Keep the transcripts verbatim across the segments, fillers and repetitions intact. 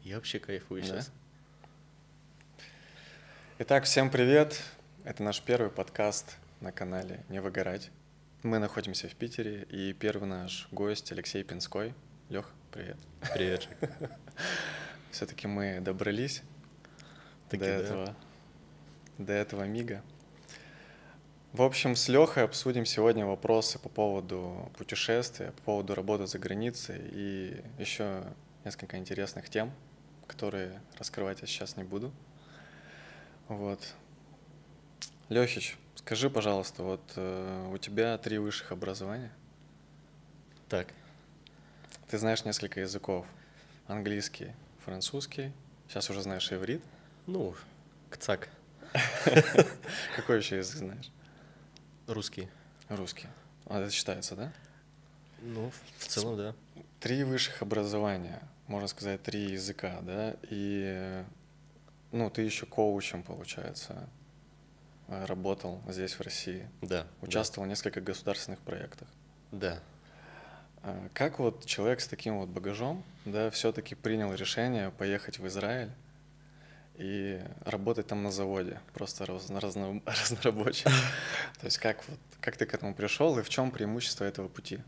Я вообще кайфую Да? сейчас. Итак, всем привет! Это наш первый подкаст на канале «Не выгорать». Мы находимся в Питере, и первый наш гость Алексей Пинской. Лех, привет. Привет, Жек. Все-таки мы добрались Таки до да. этого, до этого мига. В общем, с Лехой обсудим сегодня вопросы по поводу путешествия, по поводу работы за границей и еще несколько интересных тем, которые раскрывать я сейчас не буду. Вот. Лехич, скажи, пожалуйста, вот э, у тебя три высших образования. Так, Ты знаешь несколько языков. Английский, французский. Сейчас уже знаешь иврит. ну, кцак, Какой еще язык знаешь? русский. Русский. А это считается, да? Ну, в целом, да. Три высших образования, можно сказать, три языка, да? И, э, ну, ты еще коучем, получается, э, работал здесь, в России. Да. Участвовал в нескольких государственных проектах. Да. А Как вот человек с таким вот багажом, да, все-таки принял решение поехать в Израиль и работать там на заводе, просто раз- разно- разнорабочим? То есть как вот, как ты к этому пришел и в чем преимущество этого пути?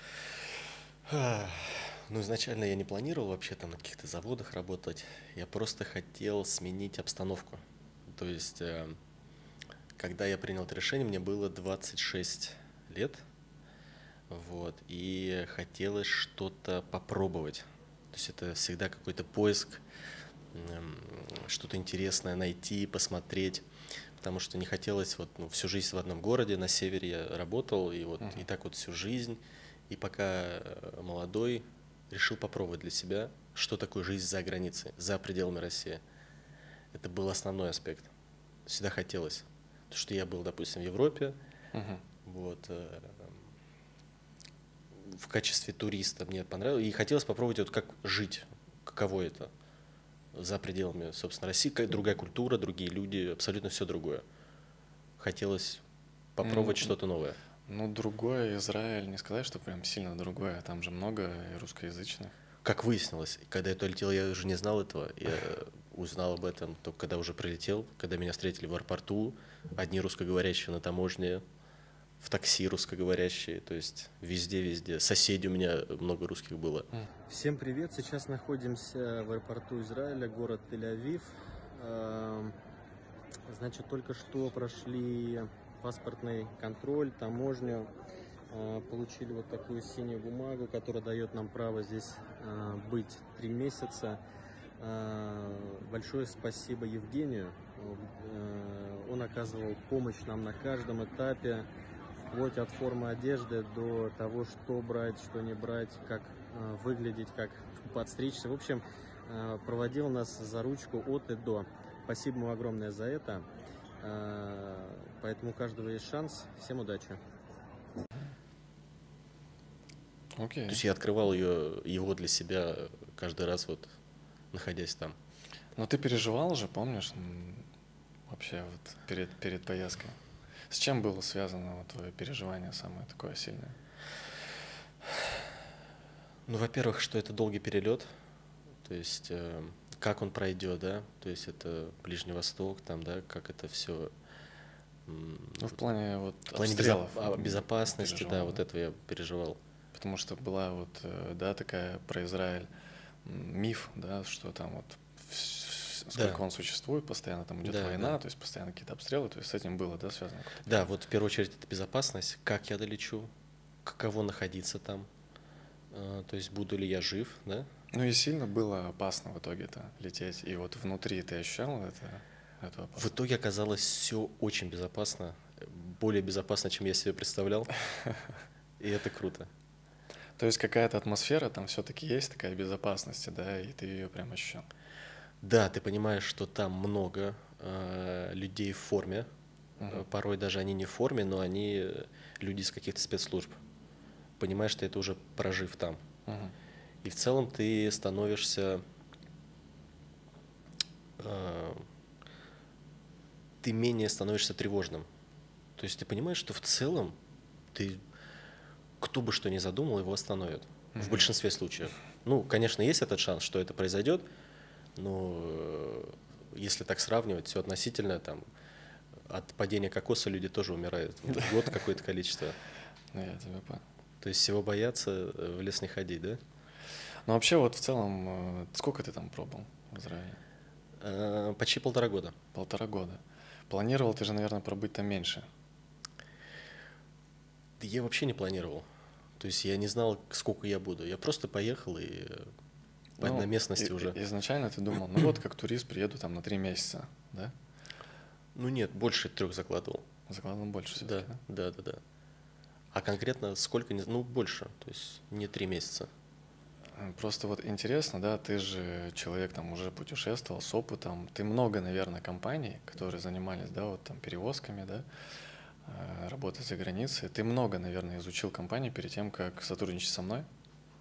Да. Ну, изначально я не планировал вообще там на каких-то заводах работать. Я просто хотел сменить обстановку. То есть, э, когда я принял это решение, мне было двадцать шесть лет. Вот, и хотелось что-то попробовать. То есть это всегда какой-то поиск, м, что-то интересное найти, посмотреть, потому что не хотелось вот ну, всю жизнь в одном городе, на севере я работал, и вот и Мгм. так вот всю жизнь, и пока э, молодой, решил попробовать для себя, что такое жизнь за границей, за пределами России. Это был основной аспект. Всегда хотелось. То, что я был, допустим, в Европе, Мгм. вот, э, в качестве туриста мне понравилось. И хотелось попробовать, вот как жить, каково это за пределами, собственно, России. Как другая культура, другие люди, абсолютно все другое. Хотелось Ну, попробовать что-то новое. ну, другое Израиль, не сказать, что прям сильно другое, там же много и русскоязычных. Как выяснилось, когда я туда летел, я уже не знал этого. Я узнал об этом только когда уже прилетел, когда меня встретили в аэропорту, одни русскоговорящие на таможне, в такси русскоговорящие, то есть везде-везде. Соседи у меня много русских было. М. Всем привет! Сейчас находимся в аэропорту Израиля, город Тель-Авив. Эм, Значит, только что прошли паспортный контроль, таможню, Э, получили вот такую синюю бумагу, которая дает нам право здесь э, быть три месяца. Э, Большое спасибо Евгению. Э, Он оказывал помощь нам на каждом этапе, вплоть от формы одежды до того, что брать, что не брать, как э, выглядеть, как подстричься. В общем, э, проводил нас за ручку от и до. Спасибо ему огромное за это. Э, Поэтому у каждого есть шанс. Всем удачи! Окей. То есть я открывал ее, его для себя каждый раз, вот находясь там. Но ты переживал же, помнишь, м, вообще вот перед, перед поездкой? С чем было связано вот твое переживание самое такое сильное? Ну, во-первых, что это долгий перелет, то есть э, как он пройдет, да, то есть это Ближний Восток, там, да, как это все. Ну, в плане вот В плане обстрелов. безо- а, безопасности, переживал, да, вот этого я переживал. Потому что была вот, э, да, такая про Израиль м, миф, да, что там вот вс- вс- сколько Да. он существует, постоянно там идет Да, война, да. то есть постоянно какие-то обстрелы, то есть с этим было, да, связано? какое-то Да, вот в первую очередь это безопасность, как я долечу, каково находиться там, э, то есть буду ли я жив, да. Ну и сильно было опасно в итоге-то лететь, и вот внутри ты ощущал это, эту В опасность? итоге оказалось все очень безопасно, более безопасно, чем я себе представлял, и это круто. То есть какая-то атмосфера там все-таки есть, такая безопасности, да, и ты ее прям ощущал. Да, ты понимаешь, что там много э, людей в форме, Мгм. э, порой даже они не в форме, но они э, люди из каких-то спецслужб. Понимаешь, что это уже прожив там. Мгм. И в целом ты становишься, э, ты менее становишься тревожным. То есть ты понимаешь, что в целом ты, кто бы что ни задумал, его остановит. В Мгм. большинстве случаев. Ну, конечно, есть этот шанс, что это произойдет, Ну, э, если так сравнивать, все относительно, там, от падения кокоса люди тоже умирают. В год какое-то количество. Ну, я тебя понял. То есть всего бояться, э, в лес не ходить, да? Ну, вообще, вот в целом, э, сколько ты там пробовал в Израиле? Э, Почти полтора года. Полтора года. Планировал ты же, наверное, пробыть там меньше. Да я вообще не планировал. То есть я не знал, сколько я буду. Я просто поехал и э, по Ну, на местности и- уже. и- изначально ты думал, ну вот как турист приеду там на три месяца, да? Ну нет, больше трех закладывал. Закладывал больше Да, все-таки, да? да, да, да. А конкретно сколько, не з- ну больше, то есть не три месяца. Э, Просто вот интересно, да, ты же человек там уже путешествовал с опытом, ты много, наверное, компаний, которые занимались, да, вот там перевозками, да, э, работой за границей, ты много, наверное, изучил компаний перед тем, как сотрудничать со мной.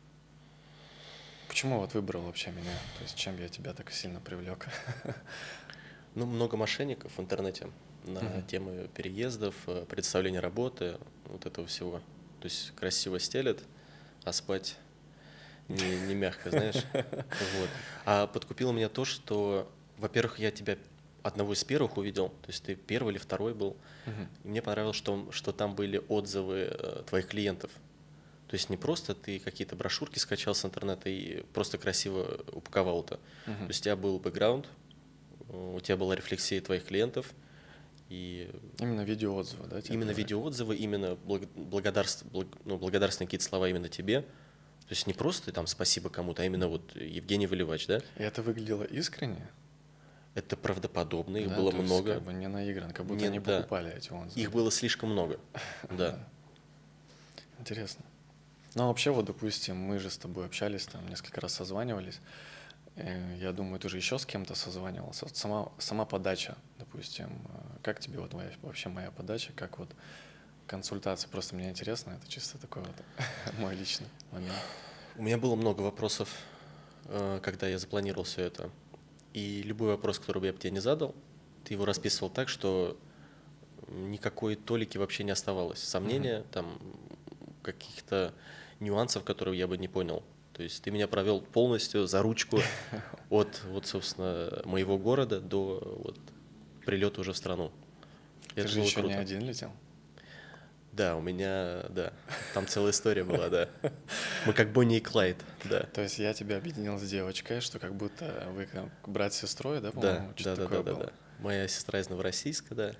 Почему вот выбрал вообще меня? То есть чем я тебя так сильно привлек? Ну, много мошенников в интернете на Мгм. темы переездов, э, представления работы, вот этого всего. То есть красиво стелят, а спать не, не мягко, знаешь. Вот. А подкупило меня то, что, во-первых, я тебя одного из первых увидел, то есть ты первый или второй был, Мгм. и мне понравилось, что, что там были отзывы э, твоих клиентов. То есть не просто ты какие-то брошюрки скачал с интернета и просто красиво упаковал это. То Мгм. есть у тебя был бэкграунд, э, у тебя была рефлексия твоих клиентов, и Именно видеоотзывы, да? тебе именно понравились? видеоотзывы, именно благ- благодарств- благ- ну, благодарственные какие-то слова именно тебе. То есть не просто там спасибо кому-то, а именно вот Евгений Выливач, да? И это выглядело искренне, Это правдоподобно, их да? было То есть много. как бы не наигран, как будто Не- они да. покупали эти отзывы. Их было слишком много, да. Да. Интересно. Ну, а вообще, вот, допустим, мы же с тобой общались, там, несколько раз созванивались. Э, Я думаю, ты же еще с кем-то созванивался. Вот сама, сама подача, допустим, э, как тебе вот моя- вообще моя подача, как вот консультация? Просто мне интересно, это чисто такой вот мой личный момент. У меня было много вопросов, э, когда я запланировал все это. И любой вопрос, который бы я бы тебе не задал, ты его расписывал так, что никакой толики вообще не оставалось. Сомнения, там каких-то нюансов, которые я бы не понял. То есть ты меня провел полностью за ручку от, вот, собственно, моего города до вот, прилета уже в страну. И Ты это же было еще не круто. один летел? Да, у меня, да, там целая история была, да. Мы как Бонни и Клайд, да. То есть я тебя объединил с девочкой, что как будто вы как брат с сестрой, да, Да, по-моему? да, Что-то да, такое да, да, было. да. Моя сестра из Новороссийска, да.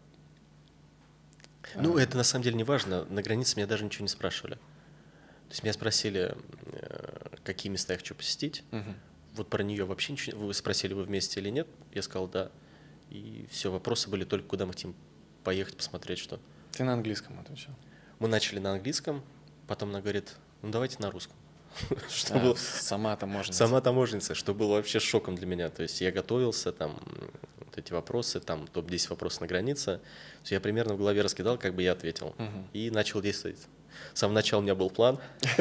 Ну, А, это на самом деле не важно. На границе меня даже ничего не спрашивали. То есть меня спросили, э, какие места я хочу посетить. мгм. Вот про нее вообще ничего. Вы спросили, вы вместе или нет? Я сказал, да. И все, вопросы были только, куда мы хотим поехать, посмотреть, что. Ты на английском отвечал. Мы начали на английском, потом она говорит, ну давайте на русском. Что А, было сама таможенница. сама таможенница, что было вообще шоком для меня. То есть я готовился, там, вот эти вопросы, там, топ десять вопросов на границе. То есть я примерно в голове раскидал, как бы я ответил. Мгм. И начал действовать. С самого начала у меня был план,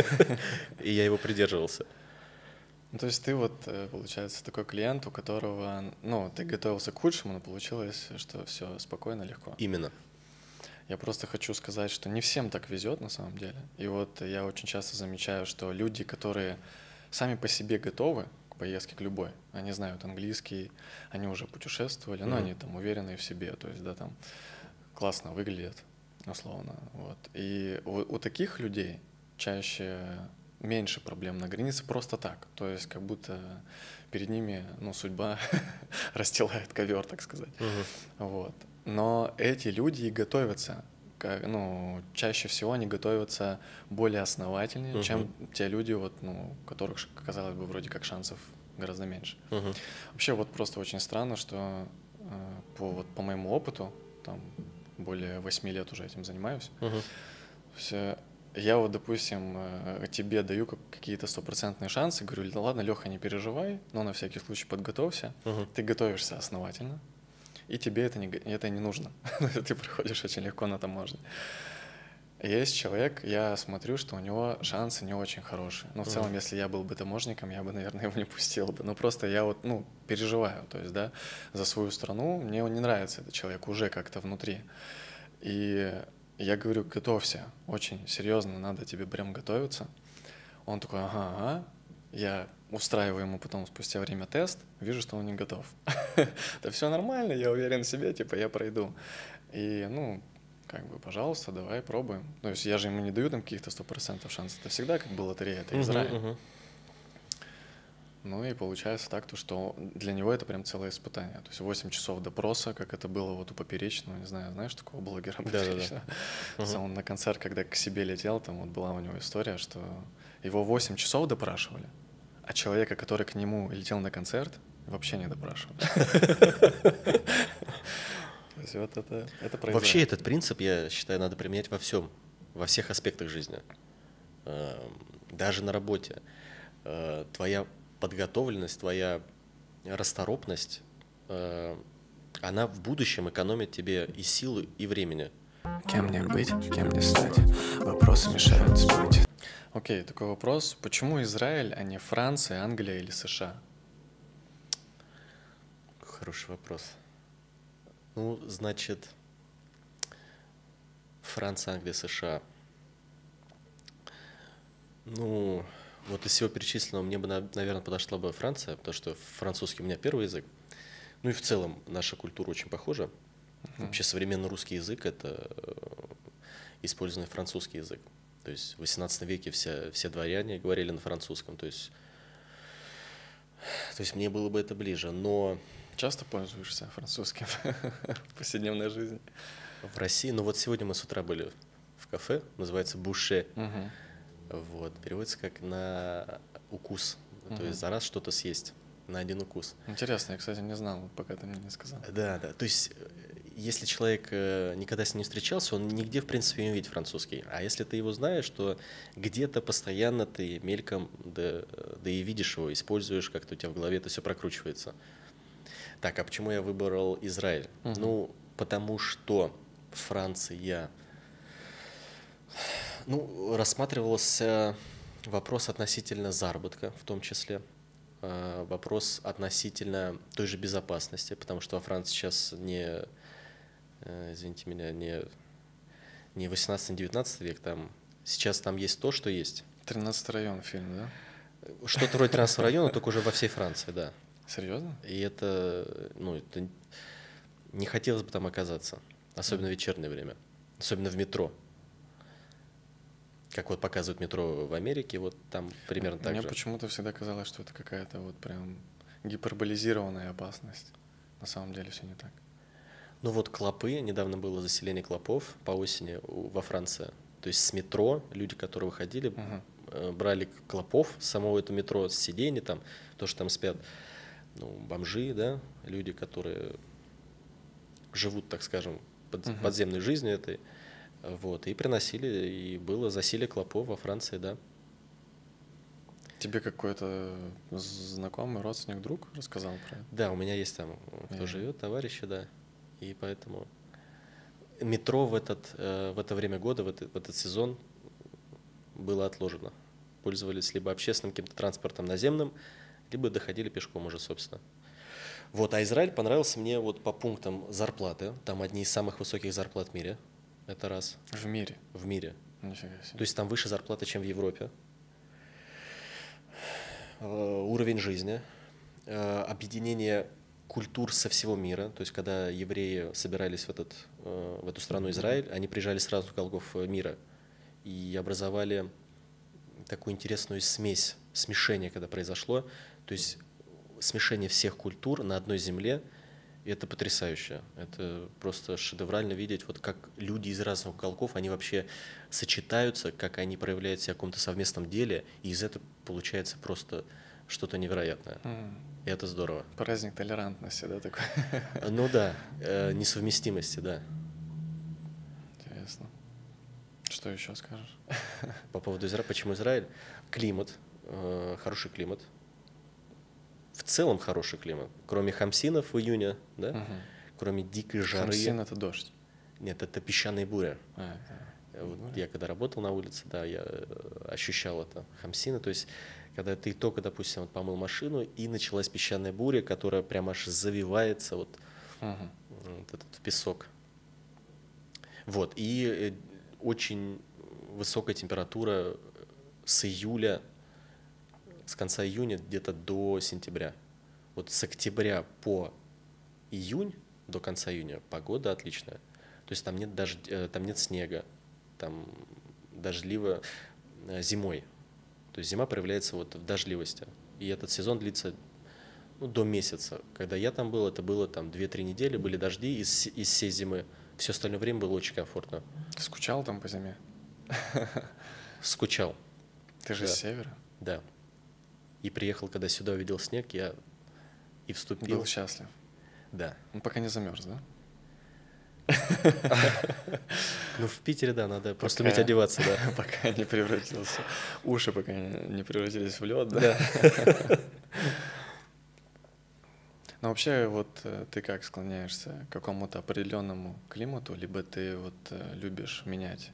и я его придерживался. Ну, то есть ты вот, э, получается, такой клиент, у которого, ну, ты готовился к худшему, но получилось, что все спокойно, легко. Именно. Я просто хочу сказать, что не всем так везет на самом деле. И вот я очень часто замечаю, что люди, которые сами по себе готовы к поездке, к любой, они знают английский, они уже путешествовали, но Мгм. они там уверены в себе, то есть, да, там классно выглядят, условно, вот. И у, у таких людей чаще меньше проблем на границе просто так, то есть как будто перед ними, ну, судьба расстилает ковер, так сказать. Мгм. Вот. Но эти люди и готовятся, как, ну, чаще всего они готовятся более основательнее, Мгм. чем те люди, вот, ну, у которых, ш- казалось бы, вроде как шансов гораздо меньше. Мгм. Вообще вот просто очень странно, что э, по, вот, по моему опыту, там, более восьми лет уже этим занимаюсь, Мгм. все, я вот, допустим, э, тебе даю как- какие-то стопроцентные шансы, говорю, да ладно, Леха, не переживай, но на всякий случай подготовься, Мгм. ты готовишься основательно, и тебе это не, г- это не нужно. Ты проходишь очень легко на таможне. Есть человек, я смотрю, что у него шансы не очень хорошие. Но в Мгм. целом, если я был бы таможником, я бы, наверное, его не пустил бы. Но просто я вот, ну, переживаю, то есть, да, за свою страну. Мне он не нравится, этот человек, уже как-то внутри. И я говорю, готовься, очень серьезно, надо тебе прям готовиться. Он такой, ага, ага. Я устраиваю ему потом спустя время тест, вижу, что он не готов. Да все нормально, я уверен в себе, типа, я пройду. И, ну, как бы, пожалуйста, давай пробуем. То есть я же ему не даю там каких-то сто процентов шансов. Это всегда как бы лотерея, это Израиль. Uh-huh, uh-huh. Ну и получается так, то, что для него это прям целое испытание. То есть восемь часов допроса, как это было вот у Поперечного, не знаю, знаешь такого блогера Поперечного? Да, да, да. Он на концерт, когда к себе летел, там вот была у него история, что его восемь часов допрашивали, а человека, который к нему летел на концерт, вообще не допрашивали. То есть вот это, это произошло. Вообще этот принцип, я считаю, надо применять во всем, во всех аспектах жизни. Даже на работе. Твоя подготовленность, твоя расторопность, она в будущем экономит тебе и силы, и времени. Кем мне быть, кем мне стать? Вопросы мешают спать. Окей, такой вопрос. Почему Израиль, а не Франция, Англия или США? Хороший вопрос. Ну, значит, Франция, Англия, США. Ну, вот из всего перечисленного мне бы, наверное, подошла бы Франция, потому что французский у меня первый язык. Ну и в целом наша культура очень похожа. Uh-huh. Вообще современный русский язык – это использованный французский язык. То есть в восемнадцатом веке все, все дворяне говорили на французском. То есть, то есть мне было бы это ближе, но… Часто пользуешься французским в повседневной жизни? В России, ну вот сегодня мы с утра были в кафе, называется «Буше». Uh-huh. Вот, переводится как на укус, uh-huh. то есть за раз что-то съесть, на один укус. Интересно, я, кстати, не знал, пока ты мне не сказал. Да, да, то есть если человек никогда с ним не встречался, он нигде, в принципе, не увидит французский. А если ты его знаешь, то где-то постоянно ты мельком, да, да и видишь его, используешь, как-то у тебя в голове это все прокручивается. Так, а почему я выбрал Израиль? Uh-huh. Ну, потому что Франция… Ну, рассматривался вопрос относительно заработка, в том числе, вопрос относительно той же безопасности, потому что во Франции сейчас не, извините меня, не, не восемнадцатый-девятнадцатый век, там сейчас там есть то, что есть. тринадцатый район фильм, да? Что-то вроде тринадцатого района, только уже во всей Франции, да. Серьезно? И это, ну, это не хотелось бы там оказаться, особенно в вечернее время, особенно в метро. Как вот показывают метро в Америке, вот там примерно так же. Мне почему-то всегда казалось, что это какая-то вот прям гиперболизированная опасность. На самом деле все не так. Ну вот клопы, недавно было заселение клопов по осени во Франции. То есть с метро люди, которые выходили, uh-huh. брали клопов с самого этого метро, с сидений там, то, что там спят, ну, бомжи, да, люди, которые живут, так скажем, под, uh-huh. подземной жизнью этой. Вот, и приносили, и было засилие клопов во Франции, да. Тебе какой-то знакомый, родственник, друг рассказал про это? Да, у меня есть там, кто yeah. живет, товарищи, да. И поэтому метро в, этот, в это время года, в этот, в этот сезон было отложено. Пользовались либо общественным каким-то транспортом наземным, либо доходили пешком уже, собственно. Вот, а Израиль понравился мне вот по пунктам зарплаты. Там одни из самых высоких зарплат в мире. Это раз. В мире? В мире. Нифига себе. То есть там выше зарплата, чем в Европе. Уровень жизни. Объединение культур со всего мира. То есть когда евреи собирались в, этот, в эту страну Израиль, они приезжали с разных уголков мира и образовали такую интересную смесь, смешение, когда произошло. То есть смешение всех культур на одной земле. И это потрясающе. Это просто шедеврально видеть, вот как люди из разных уголков, они вообще сочетаются, как они проявляют себя в каком-то совместном деле, и из этого получается просто что-то невероятное. Mm. И это здорово. Праздник толерантности, да, такой? Ну да, э, несовместимости, да. Интересно. Что еще скажешь? По поводу Израиля, почему Израиль? Климат, э, хороший климат. В целом хороший климат, кроме хамсинов в июне, да? Uh-huh. Кроме дикой жары. Хамсин — это дождь? Нет, это песчаные буря. А, это... Вот я когда работал на улице, да, я ощущал это, хамсины. То есть, когда ты только, допустим, вот помыл машину, и началась песчаная буря, которая прям аж завивается вот, uh-huh. вот этот в песок. Вот, и очень высокая температура с июля, с конца июня где-то до сентября. Вот с октября по июнь, до конца июня, погода отличная. То есть там нет, дождь, там нет снега, там дождливо зимой. То есть зима проявляется вот в дождливости. И этот сезон длится ну, до месяца. Когда я там был, это было там две-три недели, были дожди из, из всей зимы. Все остальное время было очень комфортно. Ты скучал там по зиме? Скучал. Ты же да. с севера? Да. И приехал, когда сюда увидел снег, я и вступил. Был счастлив? Да. Ну, пока не замерз, да? Ну, в Питере, да, надо просто уметь одеваться, да. Пока не превратился. Уши пока не превратились в лед, да? Но вообще, вот ты как склоняешься к какому-то определенному климату, либо ты вот любишь менять?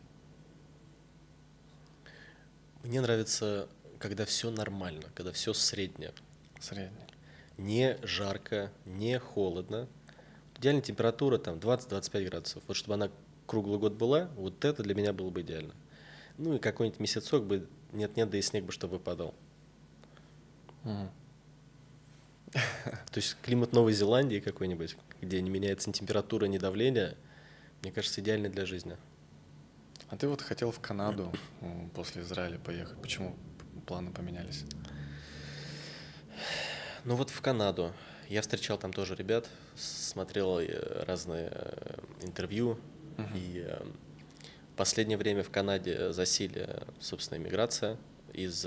Мне нравится, когда все нормально, когда все среднее. Среднее. Не жарко, не холодно. Идеальная температура там двадцать-двадцать пять градусов. Вот чтобы она круглый год была, вот это для меня было бы идеально. Ну и какой-нибудь месяцок бы, нет-нет, да и снег бы чтобы выпадал. Mm. То есть климат Новой Зеландии какой-нибудь, где не меняется ни температура, ни давление, мне кажется, идеальный для жизни. А ты вот хотел в Канаду после Израиля поехать. Почему планы поменялись? Ну вот в Канаду. Я встречал там тоже ребят, смотрел разные интервью. Uh-huh. И в последнее время в Канаде засилие, собственно, иммиграция из,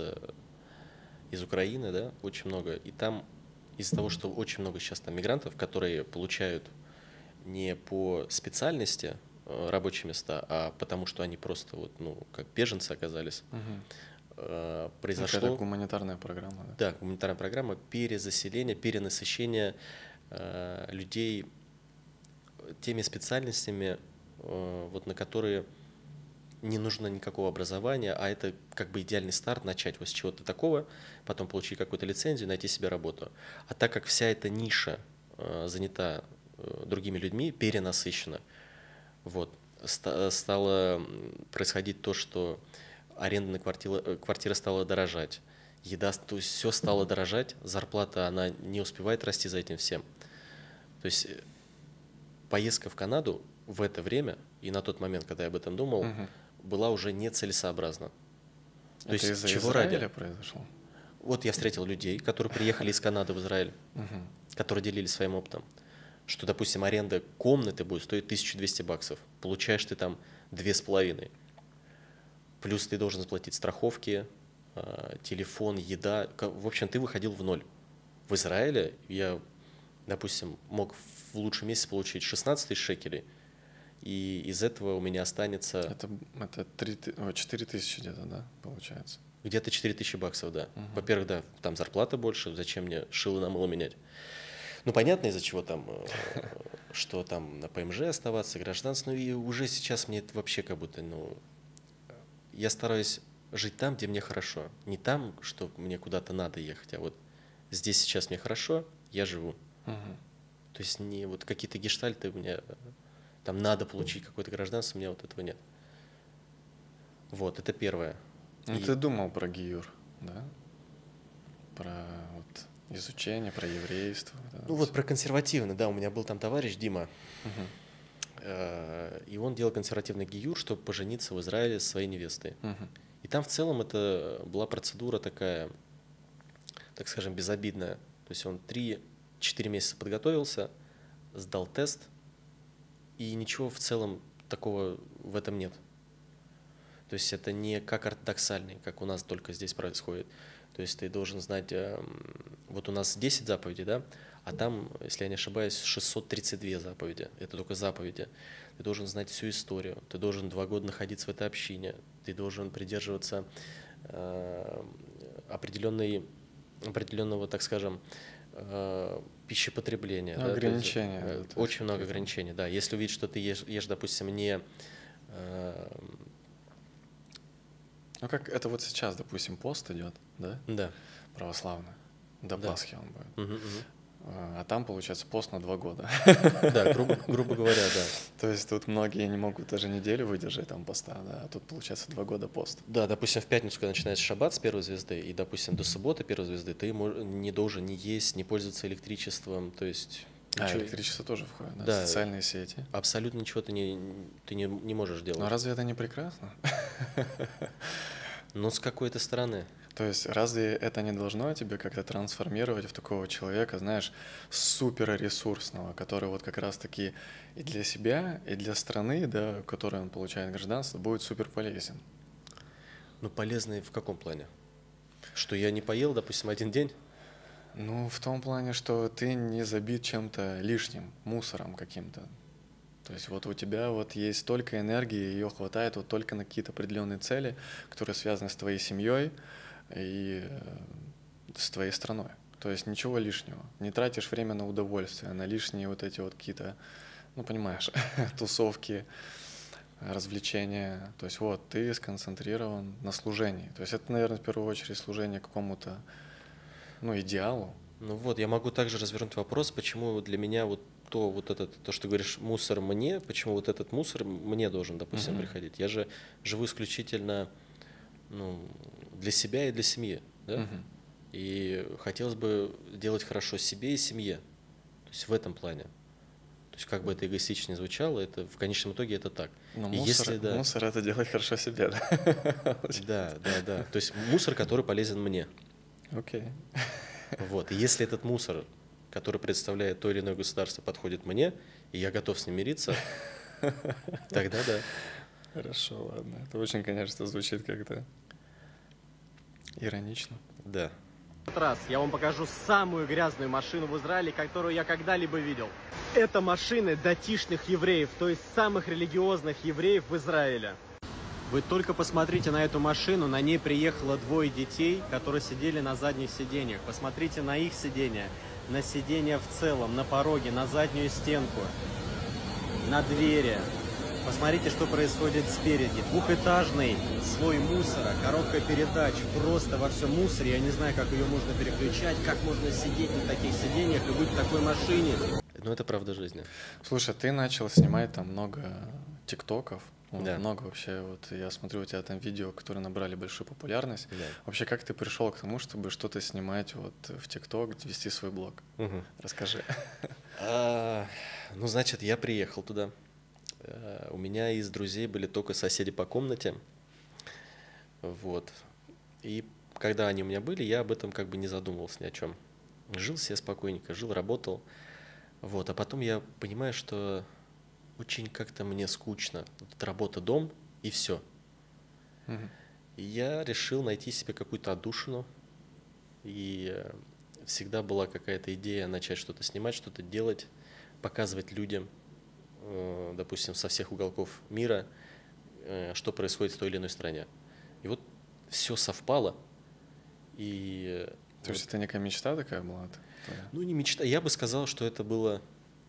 из Украины, да, очень много. И там из-за того, что очень много сейчас там мигрантов, которые получают не по специальности рабочие места, а потому что они просто вот, ну, как беженцы оказались, угу. произошло... Это гуманитарная программа, да? Да, гуманитарная программа перезаселения, перенасыщения э, людей теми специальностями, э, вот, на которые не нужно никакого образования, а это как бы идеальный старт, начать вот с чего-то такого, потом получить какую-то лицензию, найти себе работу. А так как вся эта ниша э, занята э, другими людьми, перенасыщена, вот, стало происходить то, что арендная квартира, квартира стала дорожать, еда, то есть все стало дорожать, зарплата, она не успевает расти за этим всем. То есть поездка в Канаду в это время и на тот момент, когда я об этом думал, угу. была уже нецелесообразна. То это есть чего Израиля ради произошло? Вот я встретил людей, которые приехали из Канады в Израиль, угу. которые делились своим опытом. Что, допустим, аренда комнаты будет стоить тысяча двести баксов. Получаешь ты там две с половиной. Плюс ты должен заплатить страховки, телефон, еда. В общем, ты выходил в ноль. В Израиле я, допустим, мог в лучшем месяце получить шестнадцать тысяч шекелей. И из этого у меня останется... Это, это три, четыре тысячи где-то, да, получается? Где-то четыре тысячи баксов, да. Угу. Во-первых, да, там зарплата больше, зачем мне шило на мыло менять? Ну, понятно, из-за чего там, что там на ПМЖ оставаться, гражданство, ну и уже сейчас мне это вообще как будто, ну, я стараюсь жить там, где мне хорошо. Не там, что мне куда-то надо ехать, а вот здесь сейчас мне хорошо, я живу. Угу. То есть не вот какие-то гештальты у меня, там надо получить какое-то гражданство, у меня вот этого нет. Вот, это первое. Ну, и... ты думал про гиюр, да? Про вот... изучение, про еврейство. Да, ну вот про консервативный, да, у меня был там товарищ Дима, угу. э, и он делал консервативный гиюр, чтобы пожениться в Израиле со своей невестой. Угу. И там в целом это была процедура такая, так скажем, безобидная. То есть он три-четыре месяца подготовился, сдал тест, и ничего в целом такого в этом нет. То есть это не как ортодоксальный, как у нас только здесь происходит. То есть ты должен знать, вот у нас десять заповедей, да, а там, если я не ошибаюсь, шестьсот тридцать две заповеди. Это только заповеди. Ты должен знать всю историю, ты должен два года находиться в этой общине, ты должен придерживаться э, определенной, определенного, так скажем, э, пищепотребления. Ну, да, ограничения. Есть, да, очень много ограничений, да. Если увидишь, что ты ешь, ешь допустим, не... Э, Ну, как это вот сейчас, допустим, пост идет, да? Да. Православный. До да. Пасхи он будет. Угу, угу. а там, получается, пост на два года. Да, грубо, грубо говоря, да. То есть тут многие не могут даже неделю выдержать там поста, да, а тут, получается, два года пост. Да, допустим, в пятницу, когда начинается шаббат с первой звезды, и, допустим, до субботы первой звезды, ты не должен ни есть, ни пользоваться электричеством, то есть... А, ничего... электричество тоже входит, да? Да, социальные сети. Абсолютно ничего ты не, ты не, не можешь делать. Но разве это не прекрасно? Ну, с какой-то стороны. То есть разве это не должно тебя как-то трансформировать в такого человека, знаешь, суперресурсного, который вот как раз-таки и для себя, и для страны, да, в которой он получает гражданство, будет супер полезен? Ну, полезный в каком плане? Что я не поел, допустим, один день? Ну, в том плане, что ты не забит чем-то лишним, мусором каким-то. То есть вот у тебя вот есть столько энергии, ее хватает вот только на какие-то определенные цели, которые связаны с твоей семьей и с твоей страной. То есть ничего лишнего. Не тратишь время на удовольствие, на лишние вот эти вот какие-то, ну, понимаешь, тусовки, развлечения. То есть вот ты сконцентрирован на служении. То есть это, наверное, в первую очередь служение какому-то, ну, идеалу. Ну вот, я могу также развернуть вопрос, почему для меня вот то, вот этот, то, что ты говоришь, мусор мне, почему вот этот мусор мне должен, допустим, uh-huh. приходить. Я же живу исключительно, ну, для себя и для семьи, да? Uh-huh. И хотелось бы делать хорошо себе и семье. То есть в этом плане. То есть как бы это эгоистично не звучало, это в конечном итоге это так. Но и мусор, если, да, мусор это делать хорошо себе, да? Да, да, да. То есть мусор, который полезен мне. Окей. Okay. Вот. И если этот мусор, который представляет то или иное государство, подходит мне, и я готов с ним мириться, тогда да. Хорошо, ладно. Это очень, конечно, звучит как-то иронично. Да. В этот раз я вам покажу самую грязную машину в Израиле, которую я когда-либо видел. Это машины датишных евреев, то есть самых религиозных евреев в Израиле. Вы только посмотрите на эту машину, на ней приехало двое детей, которые сидели на задних сиденьях. Посмотрите на их сиденья, на сиденья в целом, на пороге, на заднюю стенку, на двери. Посмотрите, что происходит спереди. Двухэтажный слой мусора, коробка передач, просто во всем мусоре. Я не знаю, как ее можно переключать, как можно сидеть на таких сиденьях и быть в такой машине. Ну, это правда жизни. Слушай, ты начал снимать там много тиктоков. Вот, да. Много вообще, вот я смотрю, у тебя там видео, которые набрали большую популярность. Да. Вообще, как ты пришел к тому, чтобы что-то снимать вот в ТикТок, вести свой блог? Угу. Расскажи. А, ну, значит, я приехал туда. У меня из друзей были только соседи по комнате. Вот. И когда они у меня были, я об этом как бы не задумывался ни о чем. Жил себе спокойненько, жил, работал. Вот. А потом я понимаю, что очень как-то мне скучно. Вот работа, дом и все. Mm-hmm. И я решил найти себе какую-то отдушину. И всегда была какая-то идея начать что-то снимать, что-то делать, показывать людям, допустим, со всех уголков мира, что происходит в той или иной стране. И вот все совпало. И То вот, есть это некая мечта такая была? Твоя? Ну, не мечта. Я бы сказал, что это было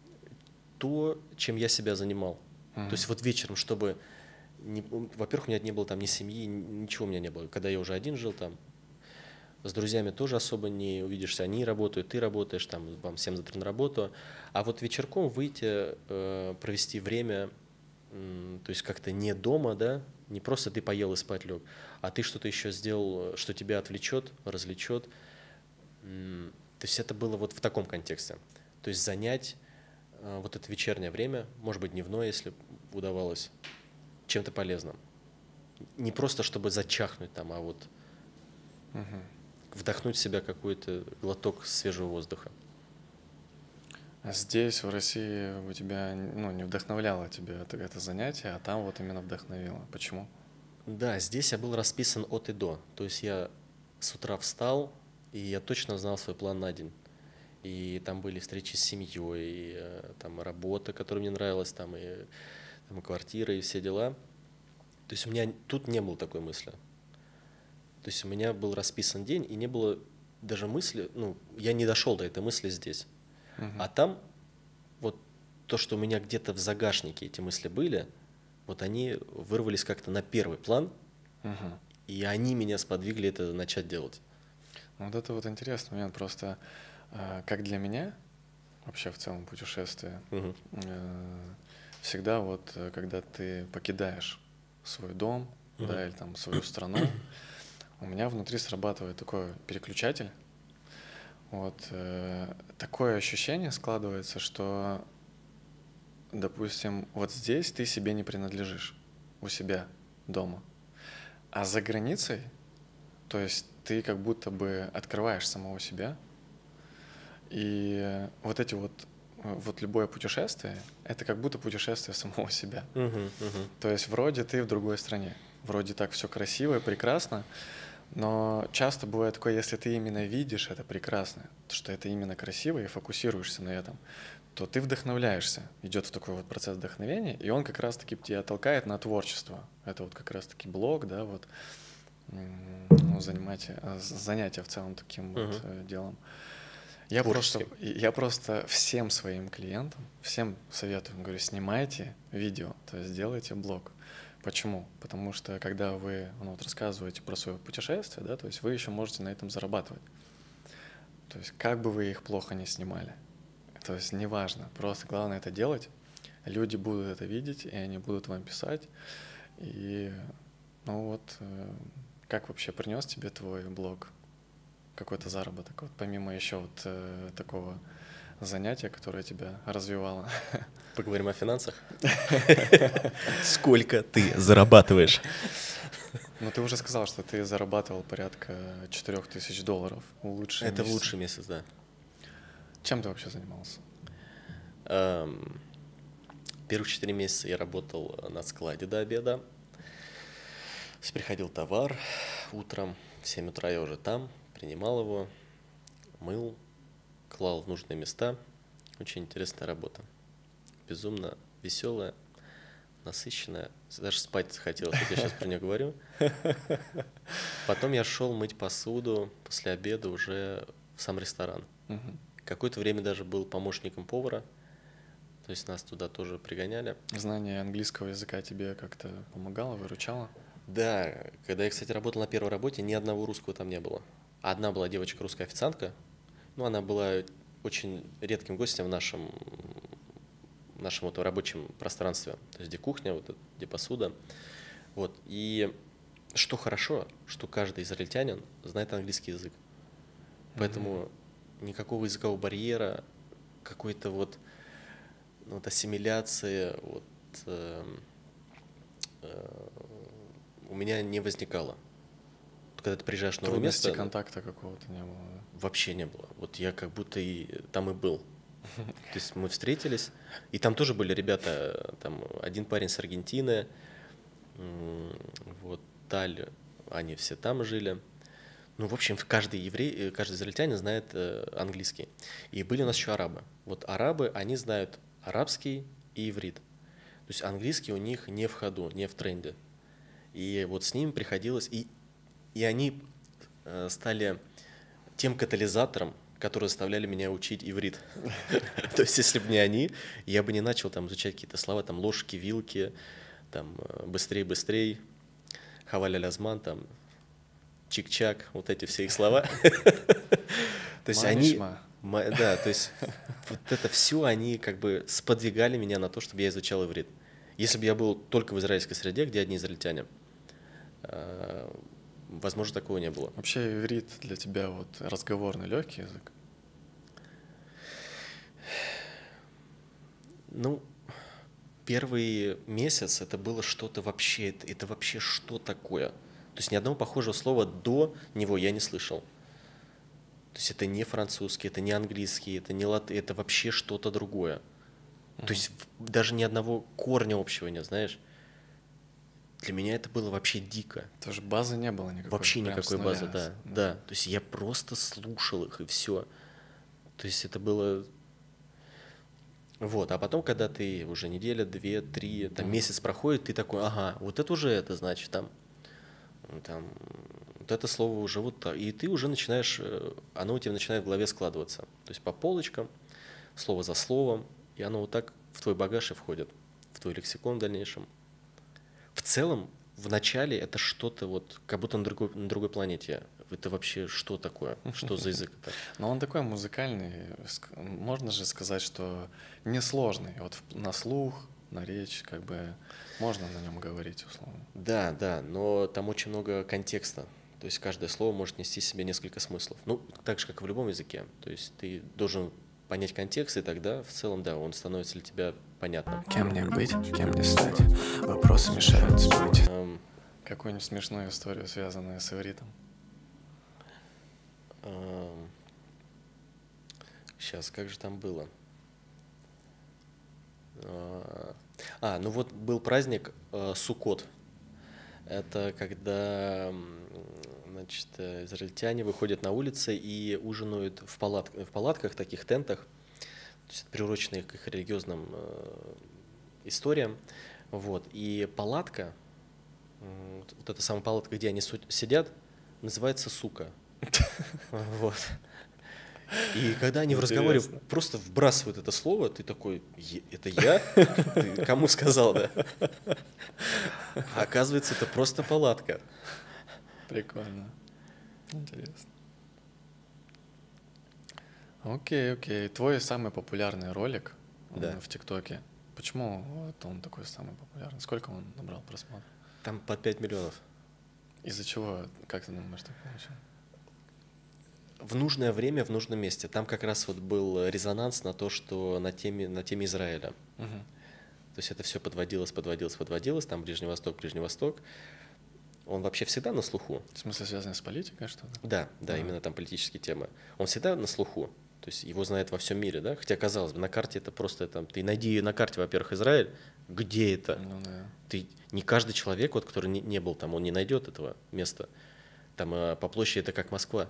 то, чем я себя занимал. Uh-huh. То есть вот вечером, чтобы... Не, во-первых, у меня не было там ни семьи, ничего у меня не было. Когда я уже один жил там, с друзьями тоже особо не увидишься. Они работают, ты работаешь, там, вам всем завтра на работу. А вот вечерком выйти, э, провести время, э, то есть как-то не дома, да, не просто ты поел и спать лег, а ты что-то еще сделал, что тебя отвлечет, развлечет. Э, то есть это было вот в таком контексте. То есть занять э, вот это вечернее время, может быть, дневное, если удавалось, чем-то полезным. Не просто чтобы зачахнуть там, а вот... Uh-huh. вдохнуть в себя какой-то глоток свежего воздуха. А здесь, в России, у тебя, ну, не вдохновляло тебя это, это занятие, а там вот именно вдохновило. Почему? Да, здесь я был расписан от и до. То есть я с утра встал, и я точно знал свой план на день. И там были встречи с семьей, и, там работа, которая мне нравилась, там и, там и квартира, и все дела. То есть у меня тут не было такой мысли. То есть у меня был расписан день, и не было даже мысли, ну, я не дошел до этой мысли здесь. Uh-huh. А там вот то, что у меня где-то в загашнике эти мысли были, вот они вырвались как-то на первый план, uh-huh. и они меня сподвигли это начать делать. Вот это вот интересный момент. Просто э, как для меня, вообще в целом путешествие, Мгм. э, всегда вот, э, когда ты покидаешь свой дом, Мгм. да, или там свою страну, у меня внутри срабатывает такой переключатель. Вот э, такое ощущение складывается, что, допустим, вот здесь ты себе не принадлежишь, у себя дома. А за границей, то есть ты как будто бы открываешь самого себя, и вот эти вот, э, вот любое путешествие, это как будто путешествие самого себя. Мгм. Мгм. То есть вроде ты в другой стране, вроде так все красиво и прекрасно, но часто бывает такое, если ты именно видишь это прекрасно, что это именно красиво и фокусируешься на этом, то ты вдохновляешься, идет в такой вот процесс вдохновения, и он как раз-таки тебя толкает на творчество. Это вот как раз-таки блог, да, вот м, ну, занятие, э, занятие в целом таким вот Мгм. э, делом. Я просто, Творческим. я просто всем своим клиентам, всем советую, говорю, снимайте видео, то есть делайте блог. Почему? Потому что когда вы ну, вот рассказываете про свое путешествие, да, то есть вы еще можете на этом зарабатывать. То есть как бы вы их плохо не снимали, то есть неважно, просто главное это делать, люди будут это видеть, и они будут вам писать. И ну вот, э, как вообще принес тебе твой блог какой-то заработок, вот помимо еще вот э, такого занятия, которое тебя развивало? Поговорим о финансах. Сколько ты зарабатываешь? Ну, ты уже сказал, что ты зарабатывал порядка четырех тысяч долларов в лучшие Это в месяцы. лучший месяц, да. Чем ты вообще занимался? Эм, Первых четыре месяца я работал на складе до обеда. То есть приходил товар утром, в семь утра я уже там, принимал его, мыл, клал в нужные места. Очень интересная работа. Безумно веселая, насыщенная. Даже спать захотелось, вот я сейчас про нее говорю. Потом я шел мыть посуду после обеда уже в сам ресторан. Мгм. Какое-то время даже был помощником повара, то есть нас туда тоже пригоняли. Знание английского языка тебе как-то помогало, выручало? Да, когда я, кстати, работал на первой работе, ни одного русского там не было. Одна была девочка, русская официантка, но она была очень редким гостем в нашем, в нашем вот рабочем пространстве, то есть где кухня, вот, где посуда. Вот. И что хорошо, что каждый израильтянин знает английский язык. Поэтому никакого языкового барьера, какой-то вот, ну, вот ассимиляции вот, э, э, у меня не возникало. Когда ты приезжаешь в новое Трудностей место, контакта какого-то не было, да? вообще не было. Вот я как будто и там и был. То есть мы встретились, и там тоже были ребята, там один парень с Аргентины, м, вот, Таль, они все там жили. Ну, в общем, каждый еврей, э, каждый израильтянин знает э, английский. И были у нас еще арабы. Вот арабы, они знают арабский и иврит. То есть английский у них не в ходу, не в тренде. И вот с ними приходилось... И, и они э, стали тем катализатором, которые заставляли меня учить иврит. То есть если бы не они, я бы не начал там изучать какие-то слова, там ложки, вилки, там быстрей, быстрей, хаваль аль-азман, там чик-чак, вот эти все их слова. То есть они, ма- да, то есть вот это все они как бы сподвигали меня на то, чтобы я изучал иврит. Если бы я был только в израильской среде, где одни израильтяне, э, возможно, такого не было. Вообще иврит для тебя вот разговорный легкий язык? Ну, первый месяц это было что-то вообще, это, это вообще что такое? То есть ни одного похожего слова до него я не слышал. То есть это не французский, это не английский, это не лат... это вообще что-то другое. Мгм. То есть в- даже ни одного корня общего нет, знаешь. Для меня это было вообще дико. Тоже базы не было никакой. Вообще прям никакой с нуля. базы, да, да. То есть я просто слушал их и все. То есть это было... Вот, а потом, когда ты уже неделя, две, три, там Мгм. месяц проходит, ты такой, ага, вот это уже это, значит, там, там, вот это слово уже вот так. И ты уже начинаешь, э, оно у тебя начинает в голове складываться. То есть по полочкам, слово за словом, и оно вот так в твой багаж и входит, в твой лексикон в дальнейшем. В целом, в начале это что-то вот, как будто на другой, на другой планете. это вообще что такое? Что за язык это? Но он такой музыкальный, ск- можно же сказать, что несложный. Вот в- на слух, на речь, как бы можно на нем говорить, условно. Да, да, но там очень много контекста. То есть каждое слово может нести в себе несколько смыслов. Ну, так же, как и в любом языке. То есть ты должен понять контекст, и тогда в целом, да, он становится для тебя понятным. Кем мне быть, кем мне стать? Вопросы мешают спать. Эм, Какую-нибудь смешную историю, связанную с ивритом? эм, Сейчас, как же там было? А, а, ну вот был праздник э, Суккот. Это когда, м, значит, э, израильтяне выходят на улицы и ужинают в, палат, в палатках, таких тентах, то есть приуроченные к их религиозным э, историям. Вот. И палатка, м, вот, вот эта самая палатка, где они су- сидят, называется сука. Вот. И когда они в разговоре Интересно. просто вбрасывают это слово, ты такой, «Е- это я? Ты кому сказал, да? А оказывается, это просто палатка. Прикольно. Интересно. Окей, окей. Твой самый популярный ролик он Да. в ТикТоке. Почему вот он такой самый популярный? Сколько он набрал просмотров? Там под пять миллионов. Из-за чего, как ты думаешь, так получилось? В нужное время, в нужном месте. Там как раз вот был резонанс на то, что на теме, на теме Израиля. Мгм. То есть это все подводилось, подводилось, подводилось. Там Ближний Восток, Ближний Восток. Он вообще всегда на слуху. В смысле, связанный с политикой что-то? Да, да, Ага. именно там политические темы. Он всегда на слуху. То есть его знают во всем мире, да? Хотя, казалось бы, на карте это просто там. Ты найди на карте, во-первых, Израиль, где это? Ну да. Ты не каждый человек, вот, который не, не был там, он не найдет этого места. Там э, по площади это как Москва.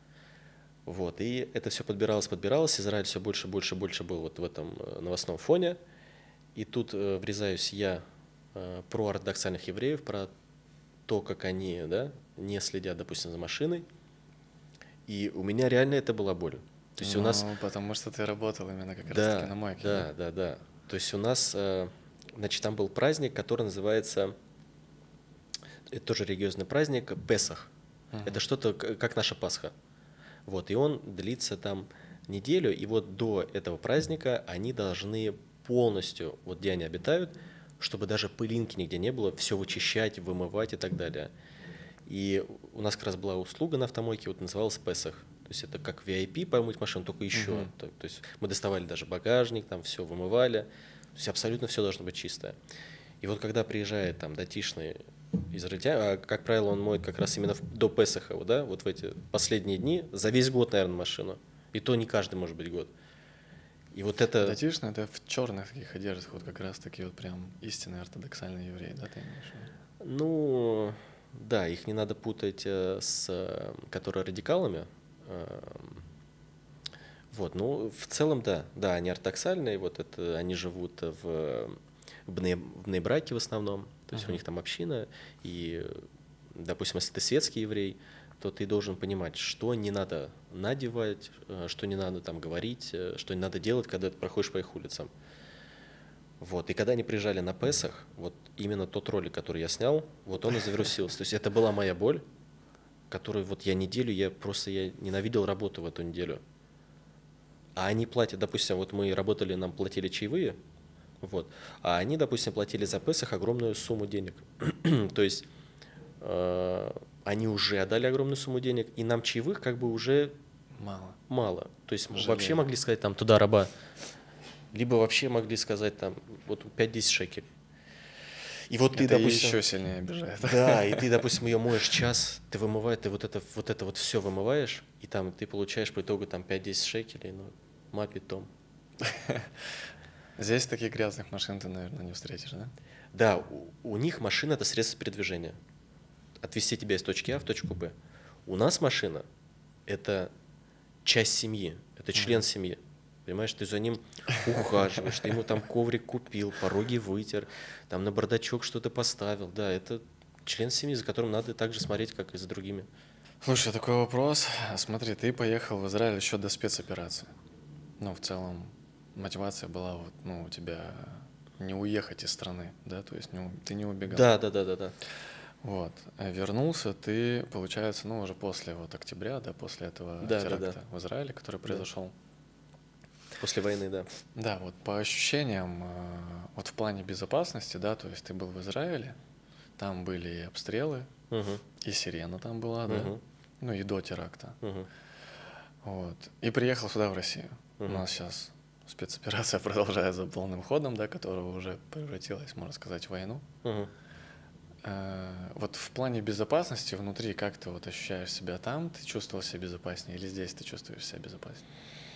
Вот, и это все подбиралось, подбиралось, Израиль все больше, больше, больше был вот в этом э, новостном фоне. И тут э, врезаюсь я э, про ортодоксальных евреев, про то, как они, да, не следят, допустим, за машиной. И у меня реально это была боль. То есть у нас... Ну, потому что ты работал именно как раз Да, таки на мойке. да, да, да. То есть у нас, э, значит, там был праздник, который называется, это тоже религиозный праздник, Песах. Мгм. Это что-то к- как наша Пасха. Вот, и он длится там неделю, и вот до этого праздника они должны полностью, вот где они обитают, чтобы даже пылинки нигде не было, все вычищать, вымывать и так далее. И у нас как раз была услуга на автомойке, вот называлась Песах. То есть это как ви ай пи помыть машину, только еще. Мгм. То, то есть мы доставали даже багажник, там все вымывали. То есть абсолютно все должно быть чистое. И вот когда приезжает там датишный израильтянин, а, как правило, он моет как раз именно в- до Песаха, вот, да, вот в эти последние дни, за весь год, наверное, машину. И то не каждый, может быть, год. И вот это... Датишно это в черных таких одеждах, вот как раз таки вот прям истинные ортодоксальные евреи, да, ты имеешь в виду? Ну, да, их не надо путать э, с, э, которые радикалами. Эм, Вот, ну, в целом, да, да, они ортодоксальные, вот это, они живут в, в, Бне, в Бней-Браке в основном, то есть Ага. у них там община, и, допустим, если ты светский еврей, то ты должен понимать, что не надо надевать, э, что не надо там говорить, э, что не надо делать, когда ты проходишь по их улицам. Вот, и когда они приезжали на Песах, вот именно тот ролик, который я снял, вот он и завирусился. То есть это была моя боль, которую вот я неделю, я просто я ненавидел работу в эту неделю. А они платят, допустим, вот мы работали, нам платили чаевые, вот, а они, допустим, платили за Песах огромную сумму денег. То есть э, они уже отдали огромную сумму денег, и нам чаевых как бы уже Мало. мало. То есть мы Жалели. вообще могли сказать там туда раба, либо вообще могли сказать там вот пять-десять шекелей. И вот ты, Это допустим, еще сильнее обижает. да, и ты, допустим, ее моешь час, ты вымываешь, ты вот это вот это вот все вымываешь, и там ты получаешь по итогу там пять-десять шекелей, ну, мапи том. Здесь таких грязных машин ты, наверное, не встретишь, да? Да, у, у них машина это средство передвижения. Отвезти тебя из точки А в точку Б. У нас машина это часть семьи, это член семьи. Понимаешь, ты за ним ухаживаешь, ты ему там коврик купил, пороги вытер, там на бардачок что-то поставил. Да, это член семьи, за которым надо так же смотреть, как и за другими. Слушай, такой вопрос. Смотри, ты поехал в Израиль еще до спецоперации. Ну, в целом, мотивация была вот, ну, у тебя не уехать из страны, да, то есть не, у- ты не убегал. Да, да, да, да, да. Вот. А вернулся ты, получается, ну, уже после вот октября, да, после этого Да, да, теракта да. в Израиле, который Да. произошел. После войны, да. Да, вот по ощущениям, э, вот в плане безопасности, да, то есть ты был в Израиле, там были и обстрелы, Угу. и сирена там была, да, Угу. ну и до теракта. Угу. Вот. И приехал сюда, в Россию. Угу. У нас сейчас спецоперация продолжается полным ходом, да, которая уже превратилась, можно сказать, в войну. Угу. Э, Вот в плане безопасности внутри, как ты вот ощущаешь себя там? Ты чувствовал себя безопаснее или здесь ты чувствуешь себя безопаснее?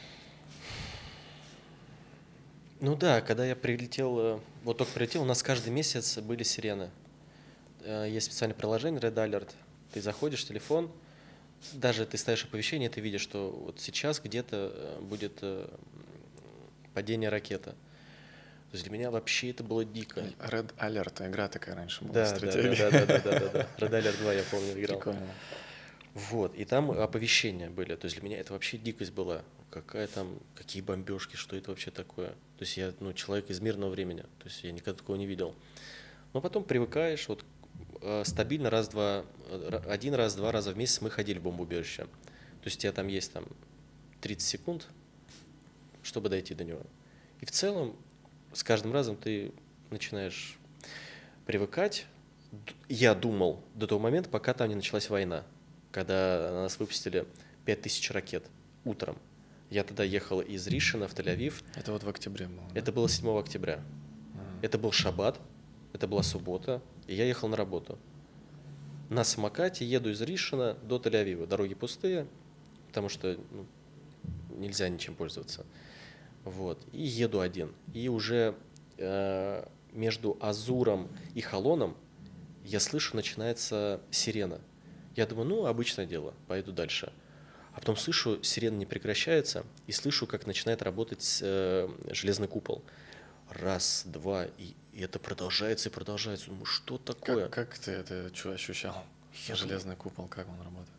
Ну да, когда я прилетел, э, вот только прилетел, у нас каждый месяц были сирены. Э, Есть специальное приложение Red Alert. Ты заходишь в телефон, даже ты ставишь оповещение, ты видишь, что вот сейчас где-то э, будет э, падение ракеты. То есть для меня вообще это было дико. Red Alert, игра такая раньше была, Да, да, да, стратегия. да, да, да, да, да. Red Alert два, я помню, играл. Прикольно. Вот, и там оповещения были. То есть для меня это вообще дикость была. Какая там, какие бомбежки, что это вообще такое? То есть я, ну, человек из мирного времени. То есть я никогда такого не видел. Но потом привыкаешь, вот э, стабильно раз-два, э, один раз, два раза в месяц мы ходили в бомбоубежище. То есть у тебя там есть там тридцать секунд, чтобы дойти до него. И в целом с каждым разом ты начинаешь привыкать. Д- Я думал до того момента, пока там не началась война, когда на нас выпустили пять тысяч ракет утром. Я тогда ехал из Ришина в Тель-Авив. Это вот в октябре было, да? Это было седьмого октября. Ага. Это был шаббат, это была суббота, и я ехал на работу. На самокате еду из Ришина до Тель-Авива. Дороги пустые, потому что ну, нельзя ничем пользоваться. Вот. И еду один. И уже э, между Азуром и Холоном я слышу, начинается сирена. Я думаю, ну, обычное дело, пойду дальше. А потом слышу, сирена не прекращается, и слышу, как начинает работать э, железный купол. Раз, два, и, и это продолжается и продолжается. Думаю, что такое? Как, как ты это чу- ощущал? Я Железный купол, как он работает?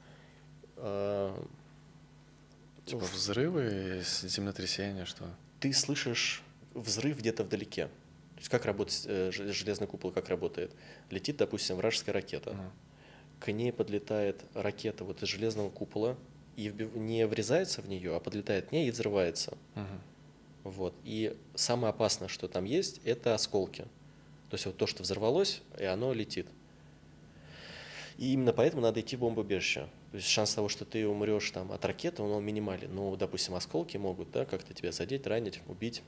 А, Типа взрывы, с- землетрясения, что? ты слышишь взрыв где-то вдалеке. То есть как работает э, ж- железный купол, как работает? Летит, допустим, вражеская ракета. Ага. К ней подлетает ракета вот из железного купола и вби- не врезается в нее, а подлетает к ней и взрывается. Мгм. Вот. И самое опасное, что там есть, это осколки. То есть вот то, что взорвалось, и оно летит. И именно поэтому надо идти в бомбоубежище. То есть шанс того, что ты умрешь там от ракеты, он минимален. Но, допустим, осколки могут, да, как-то тебя задеть, ранить, убить.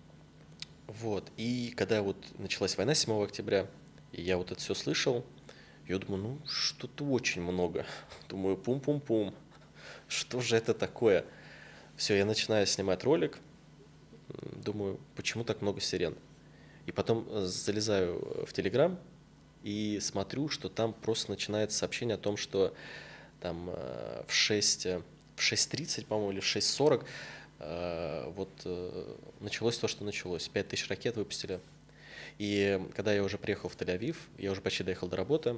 Вот. И когда вот началась война седьмого октября, и я вот это все слышал, я думаю, ну, что-то очень много. Думаю, пум-пум-пум. Что же это такое? Все, я начинаю снимать ролик. М, Думаю, почему так много сирен? И потом э, залезаю в Телеграм и смотрю, что там просто начинается сообщение о том, что там э, в шесть, э, в шесть тридцать, по-моему, или в шесть сорок э, вот э, началось то, что началось. Пять тысяч ракет выпустили. И когда я уже приехал в Тель-Авив, я уже почти доехал до работы,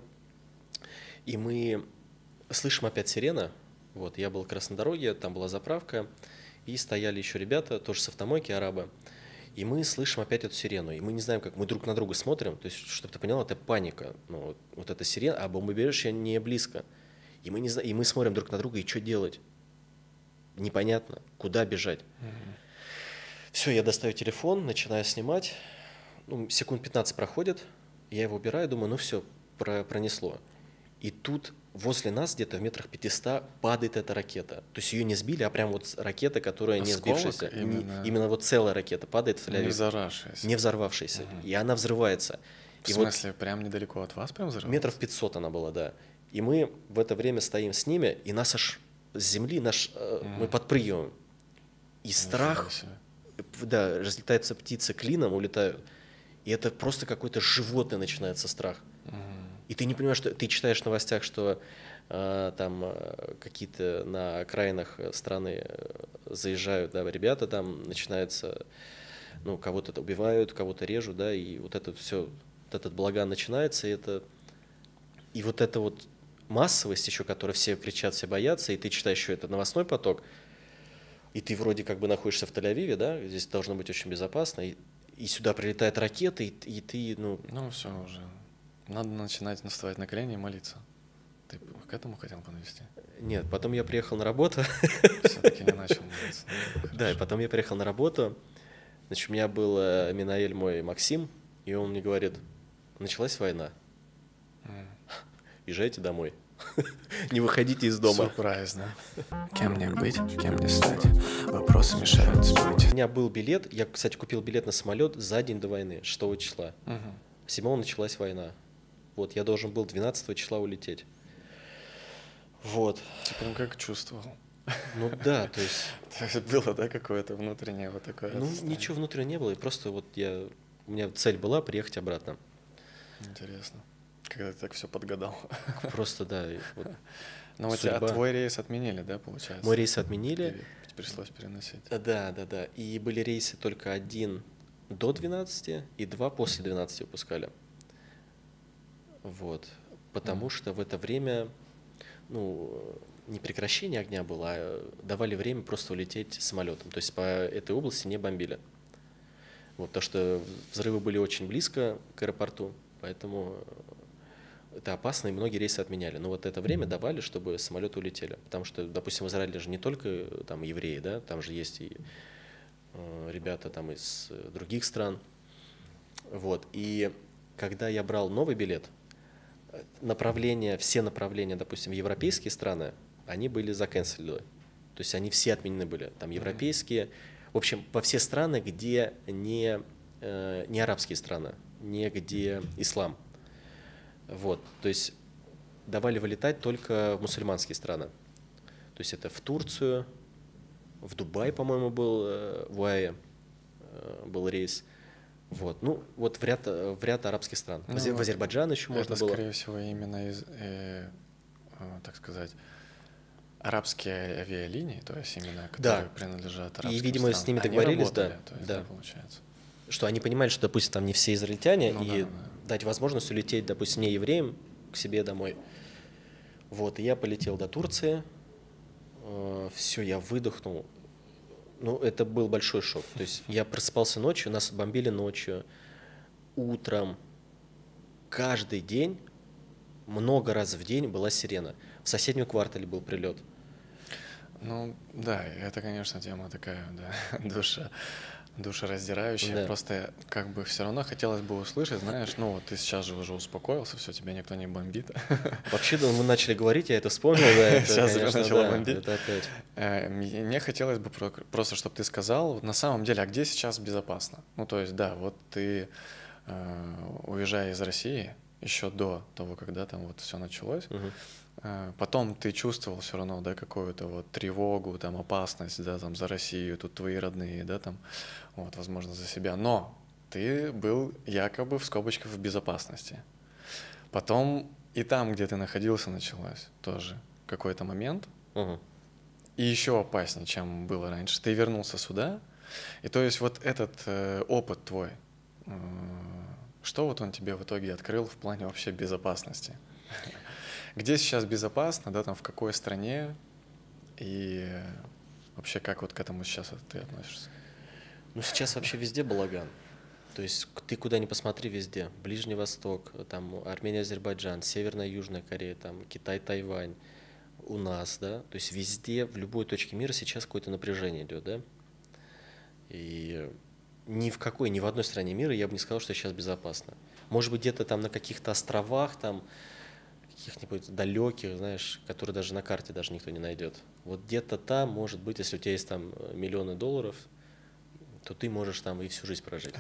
и мы слышим опять сирена. Вот, я был как раз на дороге, там была заправка, и стояли еще ребята, тоже с автомойки, арабы. И мы слышим опять эту сирену, и мы не знаем, как мы друг на друга смотрим. То есть, чтобы ты понял, это паника. Ну, вот, вот эта сирена, а бомбоубежище не близко. И мы, не знаем, и мы смотрим друг на друга, и что делать? Непонятно, куда бежать. Мгм. Все, я достаю телефон, начинаю снимать. Ну, секунд пятнадцать проходит, я его убираю, думаю, ну все, про- пронесло. И тут возле нас, где-то в метрах пятистах, падает эта ракета. То есть ее не сбили, а прям вот ракета, которая не Осколок сбившаяся. Не- именно? именно вот целая ракета падает в Не Тель-Авив. взорвавшаяся. Не взорвавшаяся. Мгм. И она взрывается. В И вот смысле, прям недалеко от вас прям взорвалось? метров пятьсот она была, да. И мы в это время стоим с ними, и нас аж с земли, наш, э, мы Мгм. подпрыгиваем. И Нифига страх, себе. да, разлетаются птицы клином, улетают. И это просто какое-то животное начинается страх. Мгм. И ты не понимаешь, что ты читаешь в новостях, что э, там э, какие-то на окраинах страны э, заезжают, да, ребята, там начинается, ну, кого-то убивают, кого-то режут, да, и вот это все, вот этот балаган начинается, и это, и вот эта вот массовость еще, которой все кричат, все боятся, и ты читаешь еще это новостной поток, и ты вроде как бы находишься в Тель-Авиве, да, здесь должно быть очень безопасно, и, и сюда прилетает ракета, и, и ты, ну, Ну, все уже. Надо начинать наставать на колени и молиться. Ты к этому хотел подвести? Нет, потом я приехал на работу. Все-таки не начал молиться. Да, и потом я приехал на работу. Значит, у меня был э, Минаэль мой Максим, и он мне говорит, началась война, М. езжайте домой, не выходите из дома. Сюрприз, да? Кем мне быть, кем мне стать? Вопросы мешают спать. У меня был билет, я, кстати, купил билет на самолет за день до войны, шестого числа. Мгм. седьмого началась война. Вот, я должен был двенадцатого числа улететь. Вот. Ты прям как чувствовал? Ну да, то есть, То есть было, да, какое-то внутреннее вот такое ну состояние? ничего внутри не было, и просто вот я, у меня цель была приехать обратно. Интересно. Когда ты так все подгадал. Просто, да, и вот Но у тебя судьба. твой рейс отменили, да, получается? Мой рейс отменили. И пришлось переносить. Да, да, да. И были рейсы только один до двенадцати и два после двенадцати выпускали. Вот. Потому Мгм. что в это время, ну, не прекращение огня было, а давали время просто улететь самолетом. То есть по этой области не бомбили. Вот, то, что взрывы были очень близко к аэропорту, поэтому это опасно, и многие рейсы отменяли. Но вот это время давали, чтобы самолеты улетели. Потому что, допустим, в Израиле же не только там евреи, да, там же есть и э, ребята там из э, других стран. Вот. И когда я брал новый билет, э, направления, все направления, допустим, в европейские страны, они были заканцелены. То есть они все отменены были. Там европейские, в общем, во все страны, где не, э, не арабские страны, не где ислам. Вот, то есть давали вылетать только в мусульманские страны. То есть это в Турцию, в Дубай, по-моему, был, э, в УАЭ э, был рейс. Вот, ну, вот в ряд, в ряд арабских стран. Ну, в, Азе- в Азербайджан еще можно Это, было. скорее всего, именно из, э, э, так сказать, арабские авиалинии, то есть именно которые Да. принадлежат И, арабским видимо, странам. с ними Они договорились, работали, да, то есть, да. да, получается. Что они понимали, что, допустим, там не все израильтяне, Ну и да, да. дать возможность улететь, допустим, не евреям к себе домой. Вот, и я полетел до Турции, все, я выдохнул. Ну, это был большой шок. То есть я просыпался ночью, нас бомбили ночью, утром, каждый день, много раз в день была сирена. В соседнем квартале был прилет. Ну, да, это, конечно, тема такая, да, душа, душераздирающая. Да. Просто как бы все равно хотелось бы услышать, знаешь, ну вот ты сейчас же уже успокоился, все, тебя никто не бомбит. Вообще, да, мы начали говорить, я это вспомнил, да, это, Сейчас конечно, начало да, бомбить. это опять. Э, Мне хотелось бы про- просто, чтобы ты сказал, на самом деле, а где сейчас безопасно? Ну, то есть, да, вот ты, э, уезжая из России, еще до того, когда там вот все началось, Мгм. э, потом ты чувствовал все равно, да, какую-то вот тревогу, там, опасность, да, там, за Россию, тут твои родные, да, там, вот, возможно, за себя, но ты был якобы, в скобочках, в безопасности. Потом и там, где ты находился, началось тоже какой-то момент, Мгм. и еще опаснее, чем было раньше. Ты вернулся сюда, и то есть вот этот э, опыт твой, э, что вот он тебе в итоге открыл в плане вообще безопасности? Где сейчас безопасно, да, там в какой стране, и вообще как вот к этому сейчас ты относишься? Ну, сейчас вообще везде балаган. То есть к- ты куда ни посмотри, везде. Ближний Восток, там Армения, Азербайджан, Северная, Южная Корея, там Китай, Тайвань, у нас, да. То есть везде, в любой точке мира сейчас какое-то напряжение идет, да. И ни в какой, ни в одной стране мира я бы не сказал, что сейчас безопасно. Может быть, где-то там на каких-то островах, там, каких-нибудь далеких, знаешь, которые даже на карте даже никто не найдет. Вот где-то там, может быть, если у тебя есть там э, миллионы долларов, то ты можешь там и всю жизнь прожить.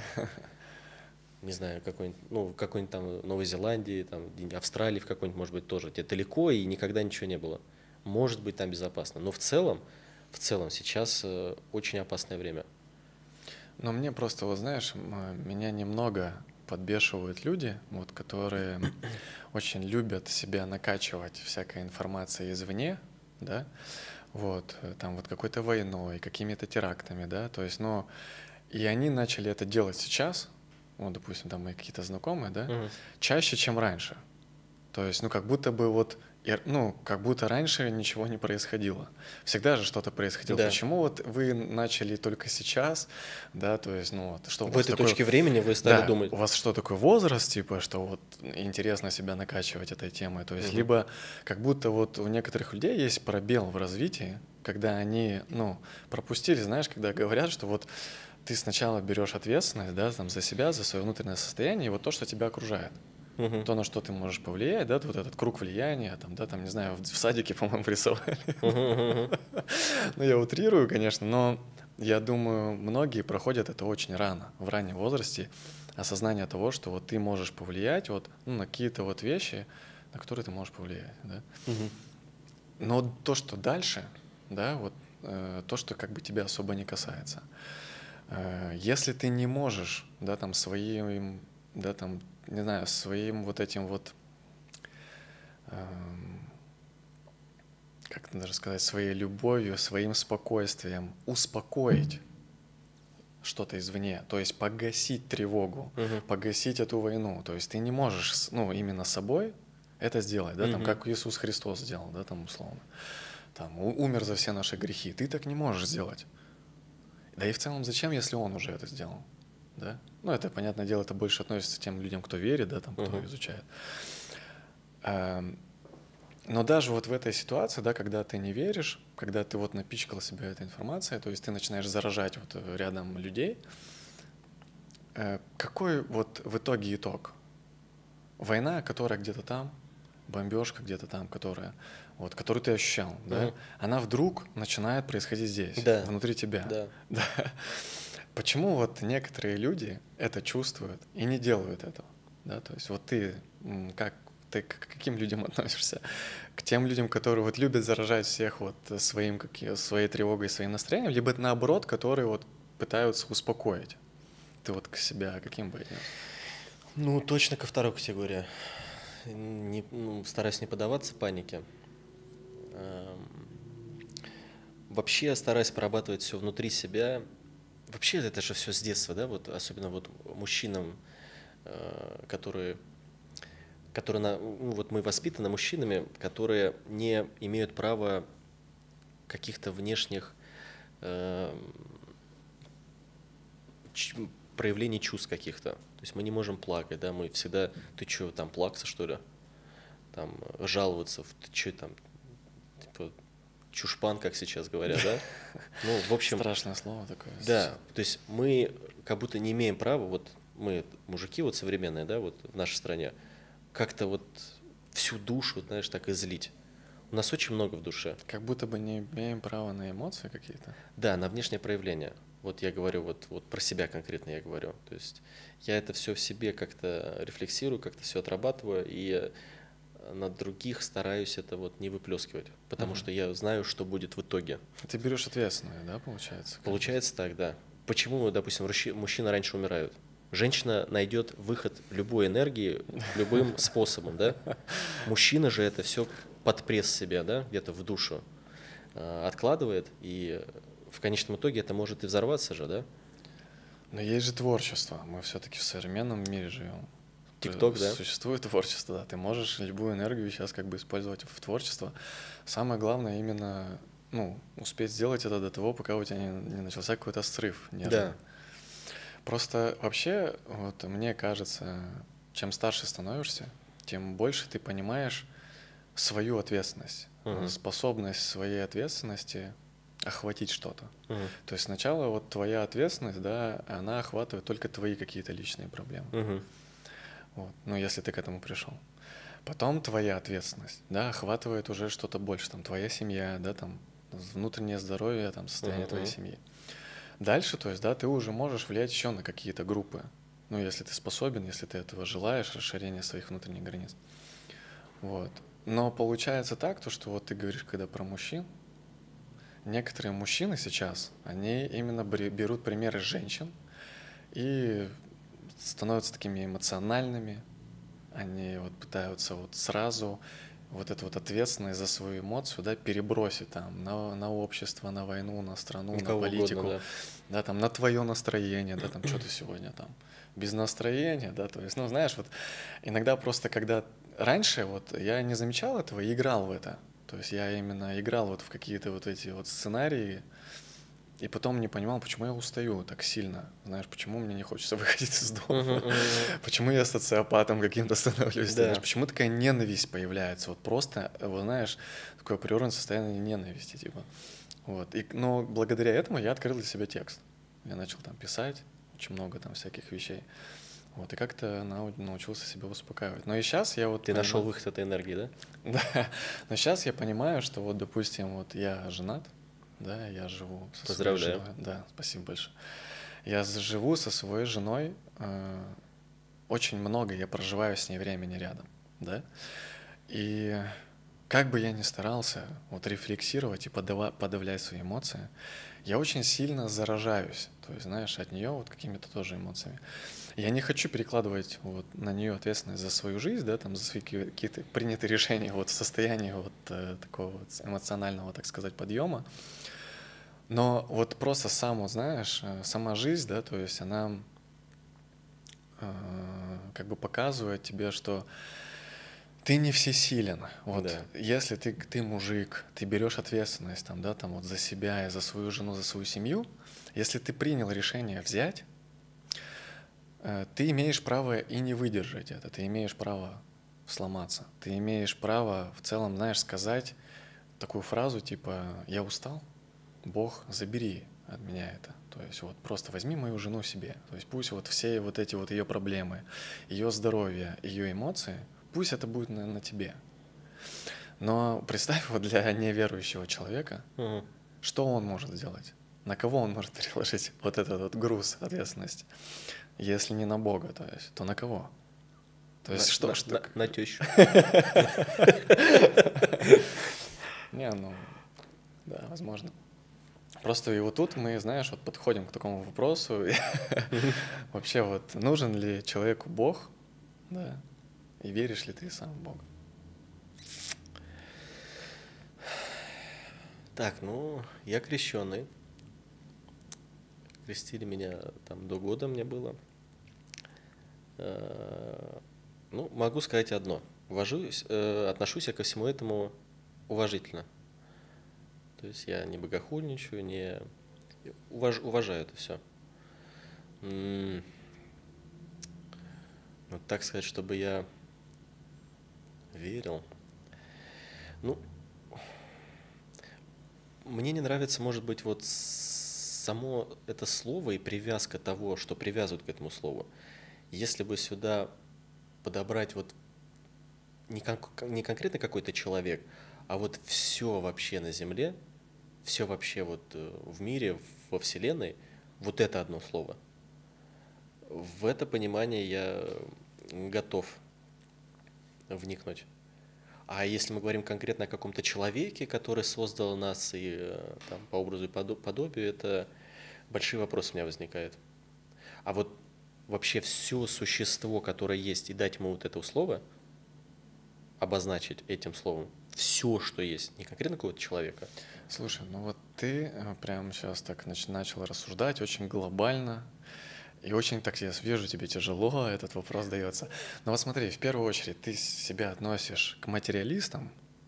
Не знаю, какой-нибудь, ну, в какой-нибудь там Новой Зеландии, там, где-нибудь Австралии в какой-нибудь, может быть, тоже. Где далеко и никогда ничего не было. Может быть, там безопасно. Но в целом, в целом сейчас э, очень опасное время. Но мне просто, вот знаешь, м, меня немного подбешивают люди, вот, которые очень любят себя накачивать всякой информацией извне, да, вот, э, там вот какой-то войной, какими-то терактами, да, то есть, ну, и они начали это делать сейчас, вот, допустим, там мои какие-то знакомые, да, Мгм. чаще, чем раньше. То есть, ну, как будто бы вот и, ну, как будто раньше ничего не происходило. Всегда же что-то происходило. Да. Почему вот вы начали только сейчас, да, то есть, ну, вот, что у В вас этой такое... точке времени вы стали Да, думать. у вас что, такой возраст, типа, что вот интересно себя накачивать этой темой? То есть, Мгм. либо как будто вот у некоторых людей есть пробел в развитии, когда они, ну, пропустили, знаешь, когда говорят, что вот ты сначала берешь ответственность, да, там, за себя, за свое внутреннее состояние и вот то, что тебя окружает. Мгм. То, на что ты можешь повлиять, да, вот этот круг влияния, там, да, там, не знаю, в, в садике, по-моему, рисовали. Мгм, мгм. Ну, я утрирую, конечно, но я думаю, многие проходят это очень рано, в раннем возрасте, осознание того, что вот ты можешь повлиять вот, ну, на какие-то вот вещи, на которые ты можешь повлиять, да. Мгм. Но то, что дальше, да, вот э, то, что как бы тебя особо не касается. Э, если ты не можешь, да, там, своим, да, там, не знаю, своим вот этим вот, эм, как это даже сказать, своей любовью, своим спокойствием успокоить что-то извне, то есть погасить тревогу, Мгм. погасить эту войну. То есть ты не можешь, с- ну, именно собой это сделать, да, там, Мгм. как Иисус Христос сделал, да, там, условно. Там, у- умер за все наши грехи. Ты так не можешь сделать. Да и в целом зачем, если Он уже это сделал, да? Ну, это, понятное дело, это больше относится к тем людям, кто верит, да, там, кто Мгм. изучает. Эм, Но даже вот в этой ситуации, да, когда ты не веришь, когда ты вот напичкал себя этой информацией, то есть ты начинаешь заражать вот э, рядом людей, э, какой вот в итоге итог? Война, которая где-то там, бомбежка где-то там, которая, вот, которую ты ощущал, да, Мгм. она вдруг начинает происходить здесь, Да. внутри тебя. Да. Да. Почему вот некоторые люди это чувствуют и не делают этого? Да, то есть вот ты м, как ты к каким людям относишься? К тем людям, которые вот любят заражать всех вот своим каки- своей тревогой, своим настроением, либо это наоборот, которые вот пытаются успокоить? Ты вот к себя каким бы отнес? Ну, точно ко второй категории. Не, ну, стараюсь не поддаваться панике. Эм, Вообще я стараюсь прорабатывать все внутри себя. Вообще это же все с детства, да, вот особенно вот мужчинам, э, которые, которые на, ну, вот мы воспитаны мужчинами, которые не имеют права каких-то внешних эм, ч- проявлений чувств каких-то. То есть мы не можем плакать, да, мы всегда, ты что, там плакса, что ли? Там э, жаловаться, в- ты что там, типа, чушпан, как сейчас говорят, да? Ну, в общем, Страшное слово такое. да, то есть мы как будто не имеем права, вот мы, мужики вот современные, да, вот в нашей стране, как-то вот всю душу, знаешь, так излить. У нас очень много в душе. Как будто бы не имеем права на эмоции какие-то. Да, на внешнее проявление. Вот я говорю, вот, вот про себя конкретно я говорю. То есть я это все в себе как-то рефлексирую, как-то все отрабатываю, и на других стараюсь это вот не выплескивать, потому Мгм. что я знаю, что будет в итоге. Ты берешь ответственность, да, получается? как бы? Получается так, да. Почему, допустим, рущи- мужчины раньше умирают? Женщина найдет выход любой энергии любым способом, да? Мужчина же это все под пресс себя, да, где-то в душу э, откладывает, и в конечном итоге это может и взорваться же, да? Но есть же творчество. Мы все-таки в современном мире живем. ТикТок, да? Существует творчество, да. Ты можешь любую энергию сейчас как бы использовать в творчество. Самое главное именно, ну, успеть сделать это до того, пока у тебя не, не начался какой-то срыв нервный. Да. Просто вообще, вот мне кажется, чем старше становишься, тем больше ты понимаешь свою ответственность, Мгм. способность своей ответственности охватить что-то. Мгм. То есть сначала вот твоя ответственность, да, она охватывает только твои какие-то личные проблемы. Мгм. Вот, ну, если ты к этому пришел. Потом твоя ответственность, да, охватывает уже что-то больше, там, твоя семья, да, там, внутреннее здоровье, там, состояние Мгм. твоей Мгм. семьи. Дальше, то есть, да, ты уже можешь влиять еще на какие-то группы, ну, если ты способен, если ты этого желаешь, расширение своих внутренних границ. Вот. Но получается так, то, что вот ты говоришь, когда про мужчин, некоторые мужчины сейчас, они именно бре- берут примеры женщин и становятся такими эмоциональными, они вот пытаются вот сразу вот эту вот ответственность за свою эмоцию, да, перебросить там на, на общество, на войну, на страну, На на кого политику, угодно, да. да, там, на твое настроение, да, там, что ты сегодня там, без настроения, да, то есть, ну, знаешь, вот иногда просто, когда раньше вот я не замечал этого и играл в это. То есть я именно играл вот в какие-то вот эти вот сценарии, и потом не понимал, почему я устаю так сильно. Знаешь, почему мне не хочется выходить из дома, Мгм, мгм. почему я социопатом каким-то становлюсь, Да. знаешь, почему такая ненависть появляется. Вот просто, вот знаешь, такое природное состояние ненависти, типа. Вот. И, но благодаря этому я открыл для себя текст. Я начал там писать очень много там всяких вещей. Вот, и как-то нау- научился себя успокаивать. Но и сейчас я вот Ты нашел понимаю- выход этой энергии, да? Да, но сейчас я понимаю, что вот, допустим, вот я женат, да, я живу со своей Поздравляю. женой. Да, спасибо большое. Я з- живу со своей женой, э, очень много я проживаю с ней времени рядом, да, и как бы я ни старался вот рефлексировать и подава- подавлять свои эмоции, я очень сильно заражаюсь, то есть, знаешь, от нее вот какими-то тоже эмоциями. Я не хочу перекладывать вот на нее ответственность за свою жизнь, да, там, за свои ки- какие-то принятые решения вот в состоянии вот э, такого вот эмоционального, так сказать, подъема. Но вот просто сам, вот, знаешь, э, сама жизнь, да, то есть она э, как бы показывает тебе, что ты не всесилен. Вот Да. если ты, ты мужик, ты берешь ответственность там, да, там вот за себя и за свою жену, за свою семью, если ты принял решение взять, э, ты имеешь право и не выдержать это, ты имеешь право сломаться, ты имеешь право в целом, знаешь, сказать такую фразу типа «я устал, Бог, забери от меня это». То есть вот просто возьми мою жену себе. То есть пусть вот все вот эти вот ее проблемы, ее здоровье, ее эмоции, пусть это будет на, на тебе. Но представь вот для неверующего человека, Мгм. что он может сделать? На кого он может переложить вот этот вот груз ответственности? Если не на Бога, то есть, то на кого? То есть На- что? на- что... на- на тещу. Не, ну, да, возможно. Просто и вот тут мы, знаешь, вот подходим к такому вопросу. Вообще вот нужен ли человеку Бог, да, и веришь ли ты сам в Бога? Так, ну, я крещеный. Крестили меня там до года мне было. Э, Ну, могу сказать одно. Уважусь, э, отношусь я ко всему этому уважительно. То есть я не богохульничаю, не уваж- уважаю это все. Ну, так сказать, чтобы я верил. Ну, мне не нравится, может быть, вот само это слово и привязка того, что привязывают к этому слову. Если бы сюда подобрать вот не, кон- не конкретно какой-то человек, а вот все вообще на Земле, все вообще вот э, в мире, во Вселенной, вот это одно слово. В это понимание я готов вникнуть. А если мы говорим конкретно о каком-то человеке, который создал нас и э, там, по образу и подо- подобию, это большие вопросы у меня возникают. А вот вообще все существо, которое есть, и дать ему вот это слово, обозначить этим словом, все, что есть, не конкретно какого-то человека. Слушай, ну вот ты э, прямо сейчас так нач- начал рассуждать очень глобально, и очень так, я вижу, тебе тяжело этот вопрос дается. Но вот смотри, в первую очередь ты себя относишь к материалистам,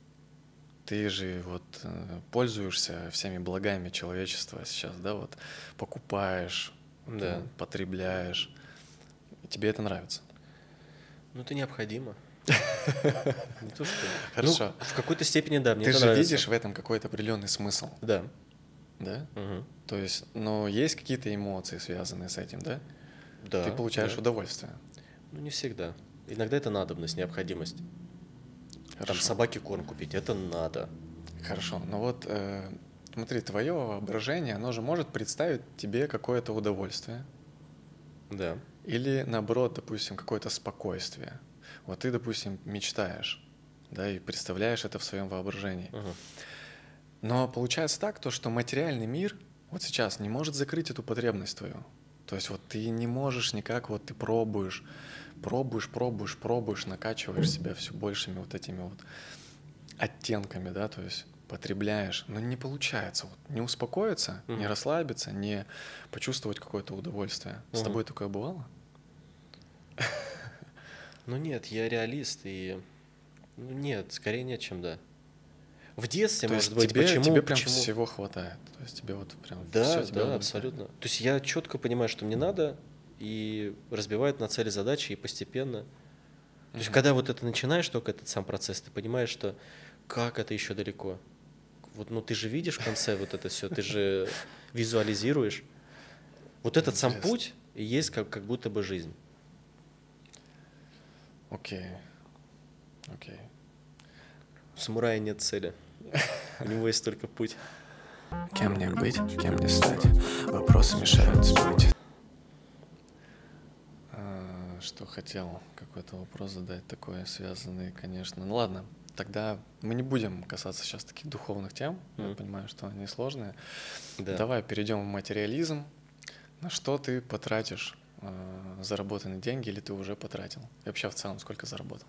ты же вот э, пользуешься всеми благами человечества сейчас, да, вот покупаешь, вот, Да. ну, потребляешь, и тебе это нравится. Ну, это необходимо. Не то, что... Хорошо. Ну, в какой-то степени, да, мне Ты это же нравится. видишь в этом какой-то определенный смысл, Да. да? Мгм. То есть, ну, есть какие-то эмоции, связанные с этим, да? Да. Ты получаешь да. удовольствие. Ну, не всегда. Иногда это надобность, необходимость. Там Хорошо. собаке корм купить, это надо. Хорошо. Но вот э, смотри, твое воображение, оно же может представить тебе какое-то удовольствие. Да. Или наоборот, допустим, какое-то спокойствие. Вот ты, допустим, мечтаешь, да, и представляешь это в своем воображении. Мгм. Но получается так, то, что материальный мир вот сейчас не может закрыть эту потребность твою. То есть вот ты не можешь никак, вот ты пробуешь, пробуешь, пробуешь, пробуешь, накачиваешь себя все большими вот этими вот оттенками, да, то есть потребляешь, но не получается вот, не успокоиться, Мгм. не расслабиться, не почувствовать какое-то удовольствие. С Мгм. тобой такое бывало? Ну нет, я реалист, и Ну, нет, скорее нет, чем да. В детстве, То может есть быть, тебе, почему, тебе прям почему? всего хватает. То есть тебе вот прям все Да, тебя да, удовлетворяет. абсолютно. То есть я четко понимаю, что мне надо, и разбиваю на цели задачи, и постепенно. То есть Мгм. когда вот это начинаешь, только этот сам процесс, ты понимаешь, что как это еще далеко. Вот, ну ты же видишь в конце вот это все, ты же визуализируешь. Вот этот сам Интересно. путь и есть как, как будто бы жизнь. Окей. Окей. У самурая нет цели. У него есть только путь. Кем мне быть, кем мне стать? Вопросы мешают спать. А, Что хотел какой-то вопрос задать такой связанный, конечно. Ну ладно, тогда мы не будем касаться сейчас таких духовных тем. Я Мгм. понимаю, что они сложные. Да. Давай перейдем в материализм. На что ты потратишь э, заработанные деньги или ты уже потратил? И вообще в целом сколько заработал?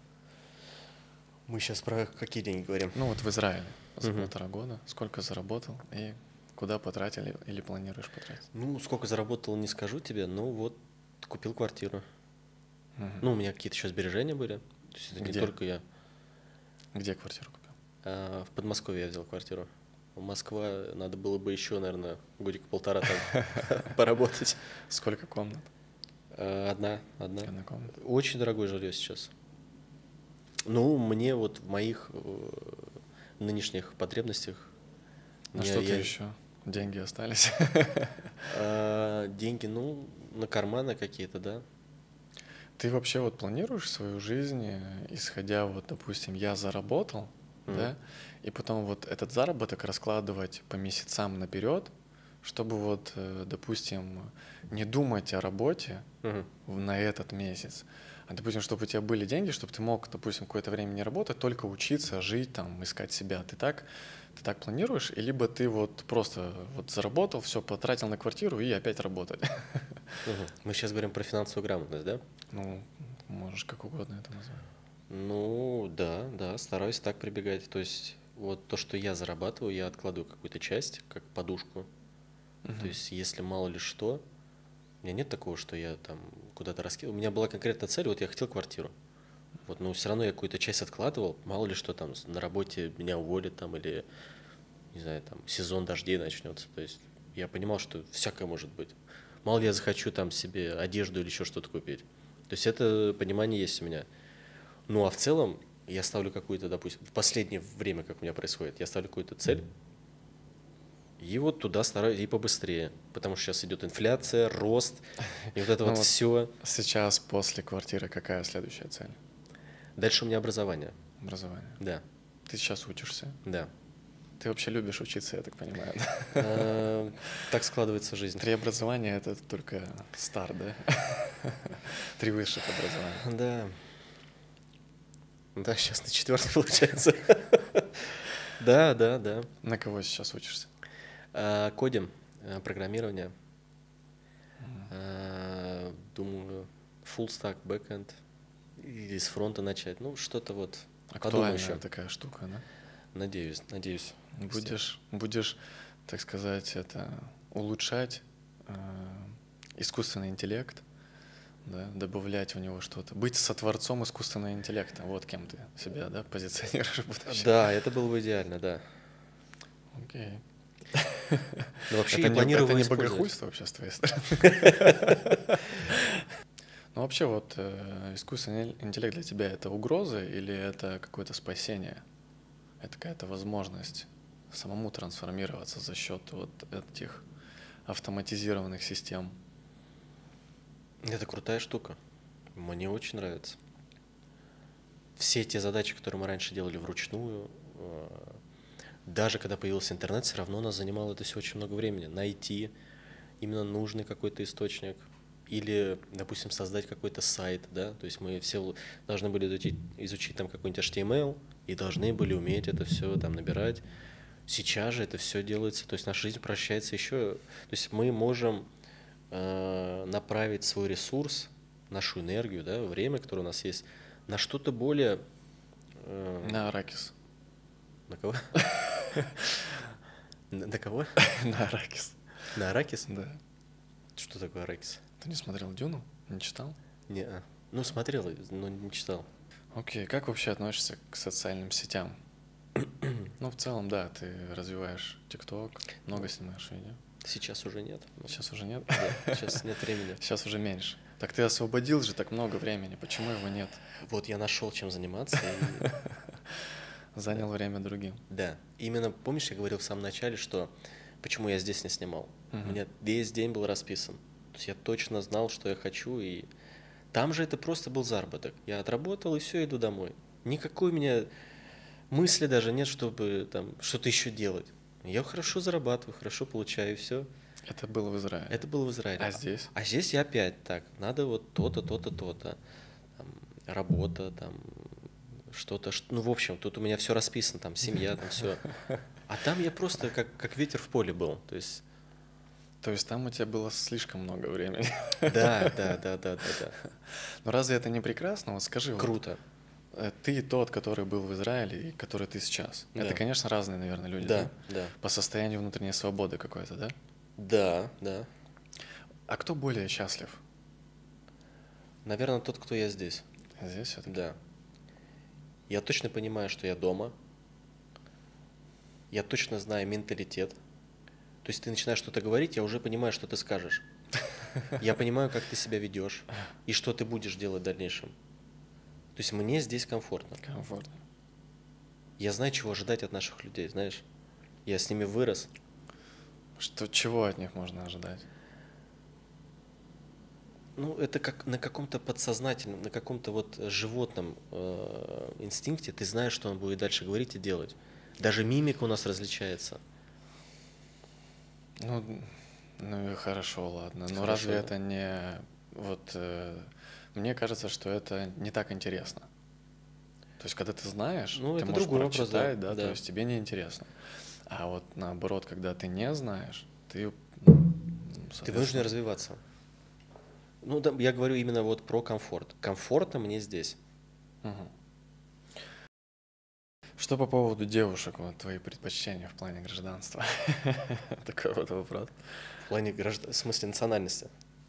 Мы сейчас про какие деньги говорим? Ну вот в Израиле за Мгм. полтора года сколько заработал и куда потратил или- или планируешь потратить? Ну, сколько заработал, не скажу тебе, но вот купил квартиру. Мгм. Ну, у меня какие-то еще сбережения были. То есть это не Где? только я. Где квартиру купил? А, в Подмосковье я взял квартиру. Москва, надо было бы еще, наверное, годика-полтора там поработать. Сколько комнат? А, Одна, одна. Одна комната. Очень дорогое жилье сейчас. Ну, мне вот в моих э, нынешних потребностях На не- что я- ты еще? Деньги остались? а, деньги, ну, на карманы какие-то, да. Ты вообще вот планируешь свою жизнь, э, исходя вот, допустим, я заработал, Мгм. да, и потом вот этот заработок раскладывать по месяцам наперед, чтобы вот, э, допустим, не думать о работе Мгм. в- на этот месяц, а, допустим, чтобы у тебя были деньги, чтобы ты мог, допустим, какое-то время не работать, только учиться, жить, там, искать себя. Ты так, ты так планируешь? И либо ты вот просто вот заработал, все, потратил на квартиру и опять работать? Мгм. Мы сейчас говорим про финансовую грамотность, да? Ну, можешь как угодно это назвать. Ну, да, да, стараюсь так прибегать. То есть вот то, что я зарабатываю, я откладываю какую-то часть, как подушку. То Мгм. есть если мало ли что, у меня нет такого, что я там куда-то раскидывал. У меня была конкретная цель, вот я хотел квартиру. Вот, но все равно я какую-то часть откладывал, мало ли что там с- на работе меня уволят там или, не знаю, там сезон дождей начнется. То есть я понимал, что всякое может быть. Мало ли я захочу там себе одежду или еще что-то купить. То есть это понимание есть у меня. Ну а в целом я ставлю какую-то, допустим, в последнее время, как у меня происходит, я ставлю какую-то цель, и вот туда стараюсь и побыстрее, потому что сейчас идет инфляция, рост, и вот это Ну вот вот все. сейчас после квартиры какая следующая цель? Дальше у меня образование. Образование. Да, Ты сейчас учишься. да. Ты вообще любишь учиться, я так понимаю. Э, Так складывается жизнь. Три образования — это только старт, да? Три высших образования. Да. Да, сейчас на четвертый получается. Да, да, да. На кого сейчас учишься? А, Кодим, э, программирование. А, Думаю, full stack, backend. Или с фронта начать. Ну, что-то вот. Подумаю Актуальная еще. такая штука, да? Надеюсь, надеюсь. Будешь, будешь, так сказать, это улучшать э, искусственный интеллект, да, добавлять в него что-то, быть сотворцом искусственного интеллекта. Вот кем ты себя, да, позиционируешь в будущем. Да, это было бы идеально, да. Окей. Но вообще Это я не, планирую это его не использовать. богохульство вообще с твоей стороны. Ну вообще вот э, искусственный интеллект для тебя это угроза или это какое-то спасение? Это какая-то возможность самому трансформироваться за счет вот этих автоматизированных систем? Это крутая штука. Мне очень нравится. Все те задачи, которые мы раньше делали вручную, э, даже когда появился интернет, все равно нас занимало это все очень много времени. Найти именно нужный какой-то источник. Или, допустим, создать какой-то сайт, да, то есть мы все должны были изучить, изучить там какой-нибудь эйч ти эм эл и должны были уметь это все там набирать. Сейчас же это все делается, то есть наша жизнь прощается еще, то есть мы можем э, направить свой ресурс, нашу энергию, да, время, которое у нас есть, на что-то более... э, На аракис. На кого? На на кого? На аракис. На аракис? Да. Что такое аракис? Ты не смотрел Дюну? Не читал? Не, ну смотрел, но не читал. Окей, как вообще относишься к социальным сетям? Ну, в целом, да, ты развиваешь ТикТок, много снимаешь видео. Сейчас уже нет. Сейчас уже нет? Да, сейчас нет времени. Сейчас уже меньше. Так ты освободил же так много времени, почему его нет? Вот я нашел, чем заниматься. И... Занял время другим. Да, именно, помнишь, я говорил в самом начале, что почему я здесь не снимал? Угу. У меня весь день был расписан. То есть я точно знал, что я хочу, и там же это просто был заработок. Я отработал, и все, иду домой. Никакой у меня мысли даже нет, чтобы там что-то еще делать. Я хорошо зарабатываю, хорошо получаю, и все. Это было в Израиле? Это было в Израиле. А здесь? А здесь я опять так, надо вот то-то, то-то, то-то. Там, работа, там, что-то, ну, в общем, тут у меня все расписано, там, семья, там, все. А там я просто как, как ветер в поле был, то есть... То есть там у тебя было слишком много времени. Да, да, да, да, да, да. Но разве это не прекрасно? Вот скажи. Круто. Вот, ты тот, который был в Израиле и который ты сейчас. Да. Это, конечно, разные, наверное, люди, да? Да, да. По состоянию внутренней свободы какой-то, да? Да, да. А кто более счастлив? Наверное, тот, кто я здесь. Здесь все-таки? Да. Я точно понимаю, что я дома. Я точно знаю менталитет. То есть ты начинаешь что-то говорить, я уже понимаю, что ты скажешь. Я понимаю, как ты себя ведешь и что ты будешь делать в дальнейшем. То есть мне здесь комфортно. Комфортно. Я знаю, чего ожидать от наших людей, знаешь. Я с ними вырос. Что, чего от них можно ожидать? Ну, это как на каком-то подсознательном, на каком-то вот животном э, инстинкте. Ты знаешь, что он будет дальше говорить и делать. Даже мимика у нас различается. Ну, ну и хорошо, ладно. Но Хорошо, разве да? это не... Вот э, мне кажется, что это не так интересно. То есть, когда ты знаешь, Ну, ты это можешь другой вопрос, прочитать, да, да, да. то есть тебе не интересно. А вот наоборот, когда ты не знаешь, ты... ну, Ты вынужден развиваться. Ну, да, я говорю именно вот про комфорт. Комфортно мне здесь. Угу. Что по поводу девушек, вот твои предпочтения в плане гражданства? Такой вот вопрос. В плане граждан... в смысле национальности.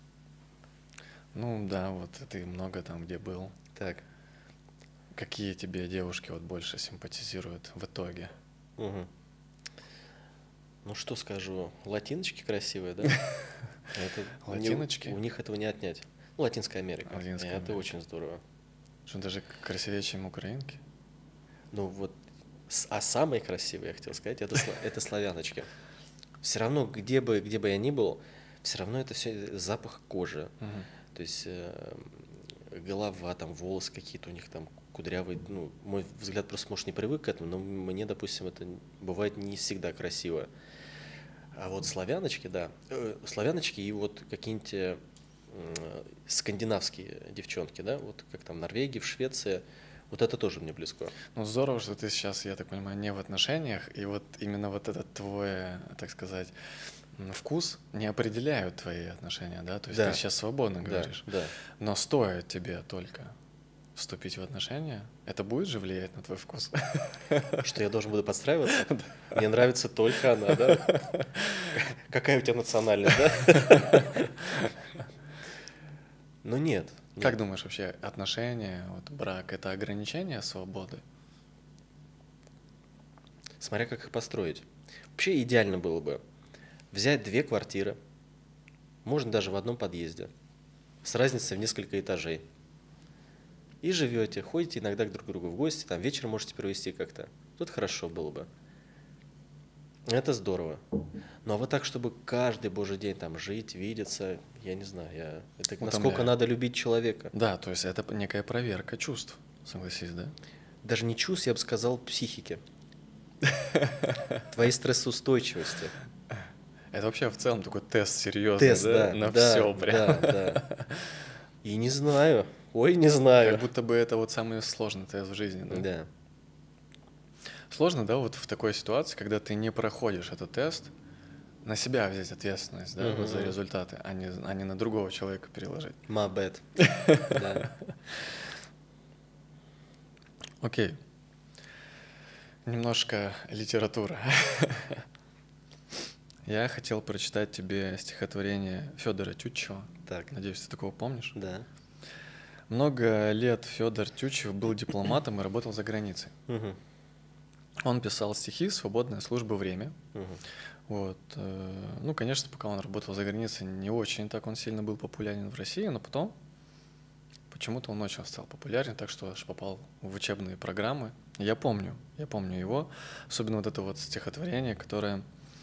Ну да, вот ты много там где был. Так. Какие тебе девушки вот больше симпатизируют в итоге? Угу. Ну что скажу, латиночки красивые, да? Это, Латиночки? У, у них этого не отнять. Ну, Латинская Америка. Латинская Это Америка. очень здорово. Что, даже красивее, чем украинки? Ну вот, а самые красивые, я хотел сказать, это, это славяночки. Все равно, где бы, где бы я ни был, все равно это все запах кожи. Угу. То есть э, голова, там волосы какие-то у них там кудрявые. Ну, мой взгляд просто, может, не привык к этому, но мне, допустим, это бывает не всегда красиво. А вот славяночки, да, э, славяночки и вот какие-нибудь э, скандинавские девчонки, да, вот как там в Норвегии, в Швеции, вот это тоже мне близко. Ну, здорово, что ты сейчас, я так понимаю, не в отношениях, и вот именно вот этот твой, так сказать, вкус не определяют твои отношения, да, то есть да. ты сейчас свободно говоришь, да, да. Но стоит тебе только вступить в отношения, это будет же влиять на твой вкус? Что я должен буду подстраиваться? Мне нравится только она, да? Какая у тебя национальность, да? Ну нет. Как думаешь вообще, отношения, вот брак, это ограничение свободы? Смотря как их построить. Вообще идеально было бы взять две квартиры, можно даже в одном подъезде, с разницей в несколько этажей. И живете, ходите иногда друг к другу в гости, там вечер можете провести как-то. Тут хорошо было бы. Это здорово. Ну а вот так, чтобы каждый божий день там жить, видеться, я не знаю, я... это насколько надо любить человека. Да, то есть это некая проверка чувств, согласись, да? Даже не чувств, я бы сказал, психики. Твоей стрессоустойчивости. Это вообще в целом такой тест серьезный, тест, да? да, На да, все прям. Да, да. И не знаю, ой, не знаю. Как будто бы это вот самый сложный тест в жизни, да? Да. Сложно, да, вот в такой ситуации, когда ты не проходишь этот тест, на себя взять ответственность, да, mm-hmm. вот за результаты, а не, а не на другого человека переложить. My bad. Да. Окей. Немножко литература. Я хотел прочитать тебе стихотворение Федора Тютчева. Так. Надеюсь, ты такого помнишь? Да. Много лет Федор Тютчев был дипломатом и работал за границей. Мгм. Он писал стихи «Свободная служба. Время». Мгм. Вот. э, Ну, конечно, пока он работал за границей, не очень так он сильно был популярен в России, но потом почему-то он очень стал популярен, так что аж попал в учебные программы. Я помню, я помню его, особенно вот это вот стихотворение, которое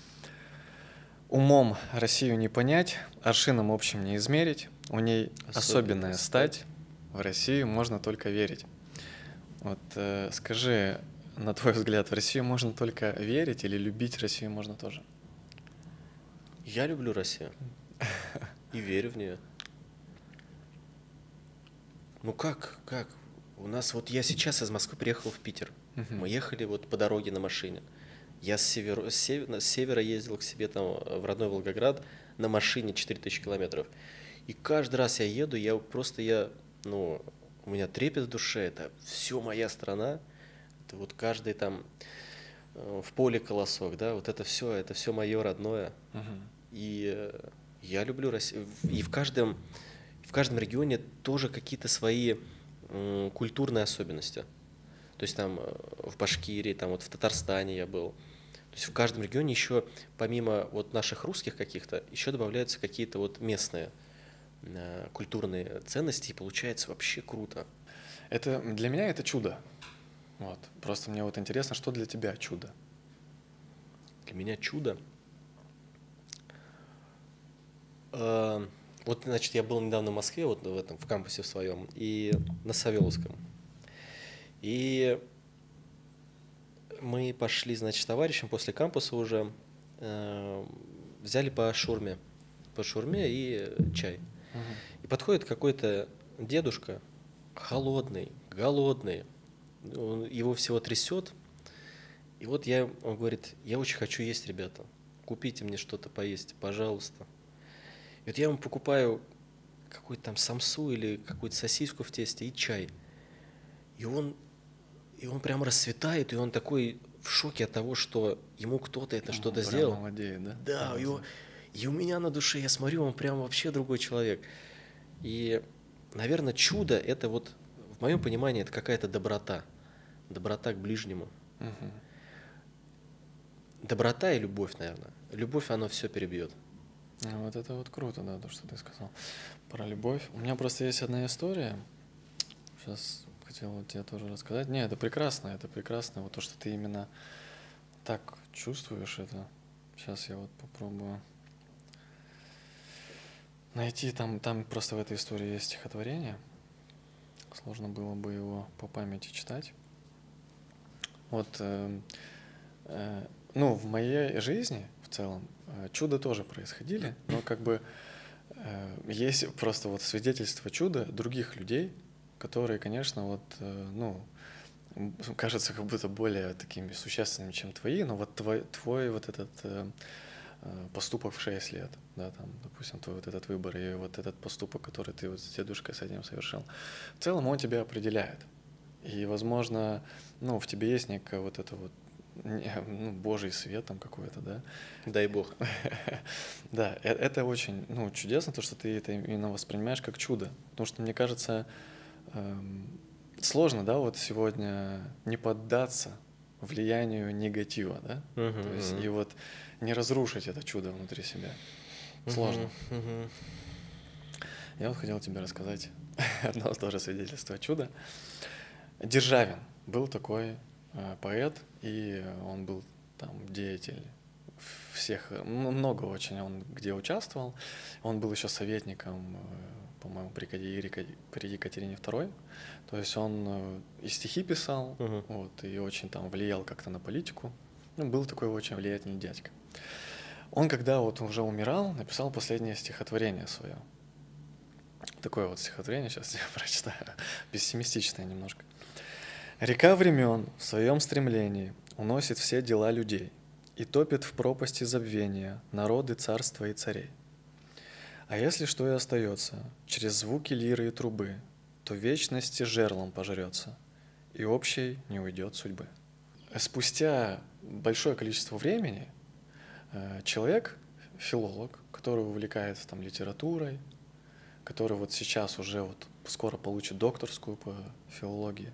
«Умом Россию не понять, аршином общим не измерить, у ней Особенная особенная стать. стать, в Россию можно только верить». Вот э, скажи, на твой взгляд, в Россию можно только верить или любить Россию можно тоже? Я люблю Россию и верю в нее. Ну как, как? У нас вот я сейчас из Москвы приехал в Питер. Мгм. Мы ехали вот по дороге на машине. Я с севера, с севера, с севера ездил к себе там э, в родной Волгоград на машине четыре тысячи километров. И каждый раз я еду, я просто, я, ну, у меня трепет в душе, это все моя страна. Это вот каждый там э, в поле колосок, да, вот это все, это все мое родное. Мгм. И э, я люблю Россию. И в каждом, в каждом регионе тоже какие-то свои м, культурные особенности. То есть там э, в Башкирии, там вот в Татарстане я был. То есть в каждом регионе еще, помимо вот наших русских каких-то, еще добавляются какие-то вот местные э, культурные ценности, и получается вообще круто. Это для меня это чудо. Вот. Просто мне вот интересно, что для тебя чудо? Для меня чудо. Э, Вот, значит, я был недавно в Москве, вот в этом, в кампусе в своем, и на Савеловском. И мы пошли, значит, с товарищем после кампуса уже, э, взяли по шаурме, по шаурме и чай. Мгм. И подходит какой-то дедушка, холодный, голодный, он- его всего трясет. И вот я, он говорит, я очень хочу есть, ребята, купите мне что-то поесть, пожалуйста. И вот я ему покупаю какую-то там самсу или какую-то сосиску в тесте и чай. И он, и он прям расцветает, и он такой в шоке от того, что ему кто-то это Ну, что-то прям сделал. молодеет, да? Да, Сразу. и, он- и у меня на душе, я смотрю, он прям вообще другой человек. И, наверное, чудо — это вот, в моем понимании, это какая-то доброта. Доброта к ближнему. Мгм. Доброта и любовь, наверное. Любовь, она все перебьет. Ну, вот это вот круто, да, то, что ты сказал про любовь. У меня просто есть одна история. Сейчас хотел вот тебе тоже рассказать. Не, это прекрасно, это прекрасно. Вот то, что ты именно так чувствуешь это. Сейчас я вот попробую найти. Там, там просто в этой истории есть стихотворение. Сложно было бы его по памяти читать. Вот, э, э, ну, в моей жизни в целом э, чудо тоже происходили, но как бы э, есть просто вот свидетельство чуда других людей, которые, конечно, вот, э, ну, м, кажется, как будто более такими существенными, чем твои, но вот твой, твой вот этот э, э, поступок в шесть лет, да, там, допустим, твой вот этот выбор и вот этот поступок, который ты вот с дедушкой с этим совершил, в целом он тебя определяет. И, возможно, ну, в тебе есть некое вот это вот, не- ну, Божий свет там какой-то, да. Дай бог. Да, э- это очень, ну, чудесно, то, что ты это именно воспринимаешь как чудо. Потому что, мне кажется, эм, сложно, да, вот сегодня не поддаться влиянию негатива, да. Мгм, То есть мгм. и вот не разрушить это чудо внутри себя. Сложно. Мгм, мгм. Я вот хотел тебе рассказать одно тоже свидетельство чуда. Державин был такой э, поэт, и он был там деятель всех, м- много очень он где участвовал. Он был еще советником, э, по-моему, при Кади- при Екатерине второй. То есть он э, и стихи писал, Мгм. вот, и очень там влиял как-то на политику. Ну, был такой очень влиятельный дядька. Он, когда вот уже умирал, написал последнее стихотворение свое. Такое вот стихотворение, сейчас я прочитаю, пессимистичное немножко. «Река времен в своем стремлении уносит все дела людей и топит в пропасти забвения народы, царства и царей. А если что и остается, через звуки лиры и трубы, то вечности жерлом пожрется, и общей не уйдет судьбы». Спустя большое количество времени э, человек, филолог, который увлекается там литературой, который вот сейчас уже вот скоро получит докторскую по филологии.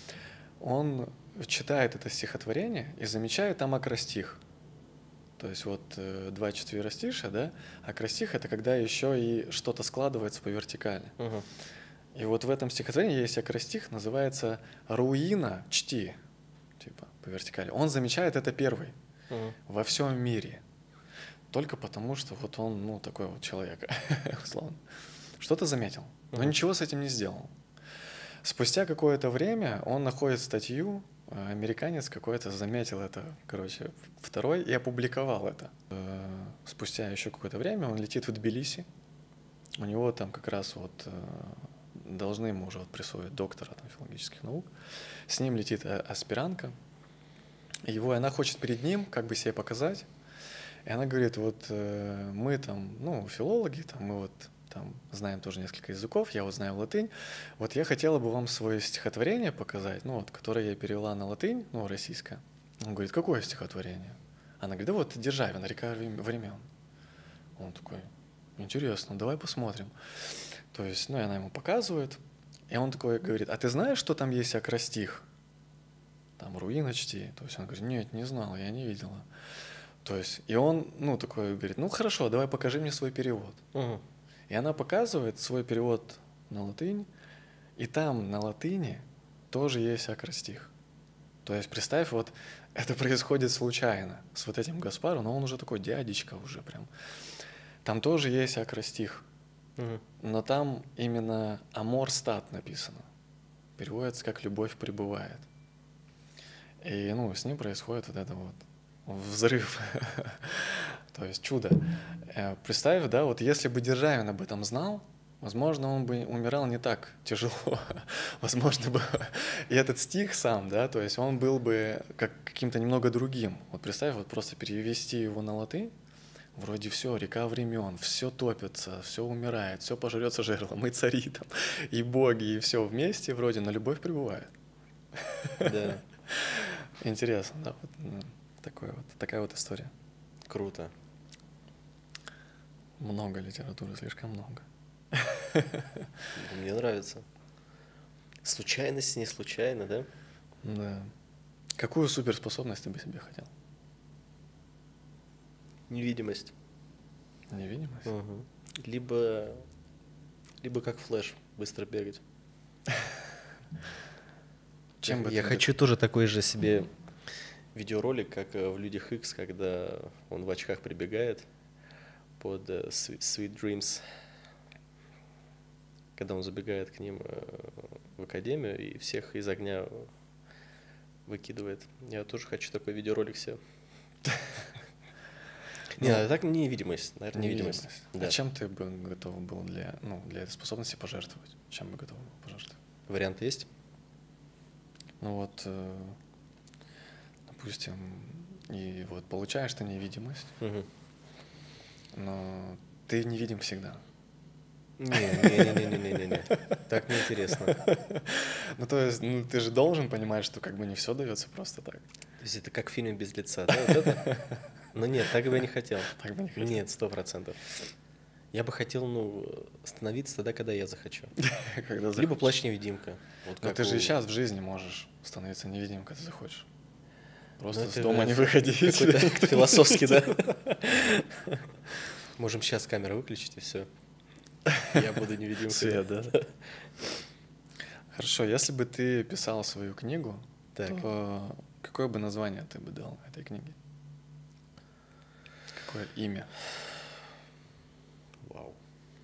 Он читает это стихотворение и замечает там акростих. То есть вот э, два четверостишия, да, акростих — это когда еще и что-то складывается по вертикали. Угу. И вот в этом стихотворении есть акростих, называется «Руина чти», типа по вертикали. Он замечает это первый Угу. во всем мире. Только потому, что вот он, ну, такой вот человек, условно. Что-то заметил, но Угу. ничего с этим не сделал. Спустя какое-то время он находит статью, американец какой-то заметил это, короче, второй, и опубликовал это. Спустя еще какое-то время он летит в Тбилиси, у него там как раз вот должны ему уже вот присвоить доктора там, филологических наук, с ним летит аспирантка, его, она хочет перед ним как бы себе показать, и она говорит, вот мы там, ну, филологи, там, мы вот там знаем тоже несколько языков, я вот знаю латынь. Вот я хотела бы вам свое стихотворение показать, ну вот, которое я перевела на латынь, ну, российское. Он говорит, какое стихотворение? Она говорит, да вот Державина, «Река времен». Он такой, интересно, давай посмотрим. То есть, ну, и она ему показывает, и он такой говорит, а ты знаешь, что там есть акростих? Там «Руина чти». То есть он говорит, нет, не знал, я не видела. То есть, и он, ну, такой говорит, ну, хорошо, давай покажи мне свой перевод. Угу. И она показывает свой перевод на латынь, и там на латыни тоже есть акростих. То есть, представь, вот это происходит случайно с вот этим Гаспаром, но он уже такой дядечка уже прям. Там тоже есть акростих, Угу. но там именно «амор стат» написано. Переводится как «любовь пребывает». И, ну, с ним происходит вот это вот взрыв, то есть чудо. Представь, да, вот если бы Державин об этом знал, возможно, он бы умирал не так тяжело, возможно бы и этот стих сам, да, то есть он был бы как каким-то немного другим. Вот представь, вот просто перевести его на латынь, вроде все, река времен, все топится, все умирает, все пожрется жерлом, и цари там, и боги, и все вместе вроде, но любовь пребывает. Да. Интересно, да, вот, такой вот, такая вот история. Круто. Много литературы, слишком много. Мне нравится. Случайность не случайно, да? Да. Какую суперспособность ты бы себе хотел? Невидимость. Невидимость? Угу. Либо, либо как Флэш, быстро бегать. Чем я бы я ты хочу тоже такой же себе видеоролик, как в «Людях Икс», когда он в очках прибегает под Sweet, Sweet Dreams, когда он забегает к ним в академию и всех из огня выкидывает. Я тоже хочу такой видеоролик себе. Нет, так невидимость, наверное, невидимость. А чем ты бы готов был для, ну, для этой способности пожертвовать? Чем бы готов был пожертвовать? Варианты есть? Ну вот, допустим, и вот получаешь ты невидимость, Угу. но ты невидим всегда. Не-не-не-не-не-не-не, так неинтересно. Ну, то есть, ну, ты же должен понимать, что как бы не все дается просто так. То есть это как в фильме «Без лица», да? Вот это? Ну нет, так бы я не хотел. Так бы не хотел. Нет, сто процентов. Я бы хотел, ну, остановиться тогда, когда я захочу. Когда Либо захочешь. плащ-невидимка. Вот Но как ты же у- и сейчас в жизни можешь становиться невидимым, когда захочешь. Просто Ну, с это дома же не выходить. какой-то философский, да? Можем сейчас камеру выключить, и все. Я буду невидимкой. Свет, да? Хорошо, если бы ты писал свою книгу, Так. то какое бы название ты бы дал этой книге? Какое имя? Вау.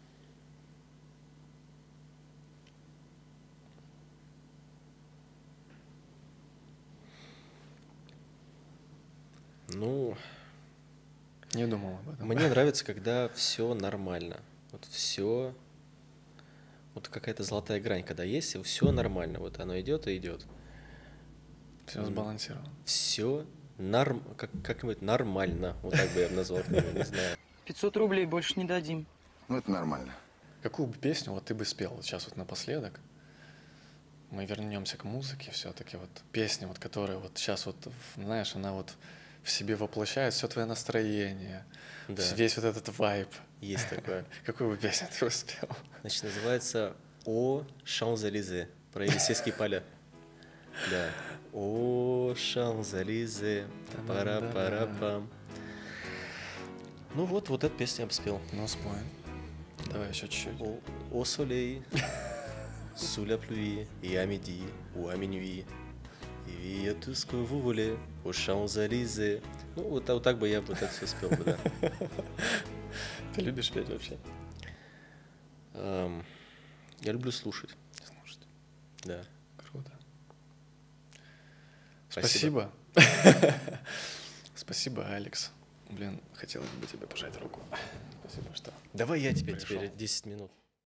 Ну, Не думал об этом. мне нравится, когда все нормально. Вот все, вот какая-то золотая грань, когда есть, и все нормально. Вот оно идет и идет. Все сбалансировано. Все норм, как, как-нибудь нормально. Вот так бы я бы назвал книгу, не знаю. пятьсот рублей больше не дадим. Ну, это нормально. Какую бы песню вот ты бы спел вот сейчас вот напоследок? Мы вернемся к музыке все-таки. Вот песня, вот, которая вот сейчас вот, знаешь, она вот в себе воплощает все твое настроение, Да. весь вот этот вайб. Есть такое. Какую бы песню ты бы спел? Значит, называется О Шанс-Элизе, про Елисейские поля. Да. О Шанс-Элизе, пара-пара-пам. Ну вот, вот эту песню я бы спел. Ну, спой. Давай еще чуть-чуть. Au, au soleil, sous la pluie, et à midi ou à minuit, il y a tout ce que vous voulez, aux Champs-Élysées. Ну, вот, вот так бы я бы вот это все спел бы, да. Ты любишь петь вообще? Эм, я люблю слушать. Слушать. Да. Круто. Спасибо. Спасибо. Спасибо, Алекс. Блин, хотелось бы тебе пожать руку. Спасибо, что Давай я тебе пришел. теперь десять минут.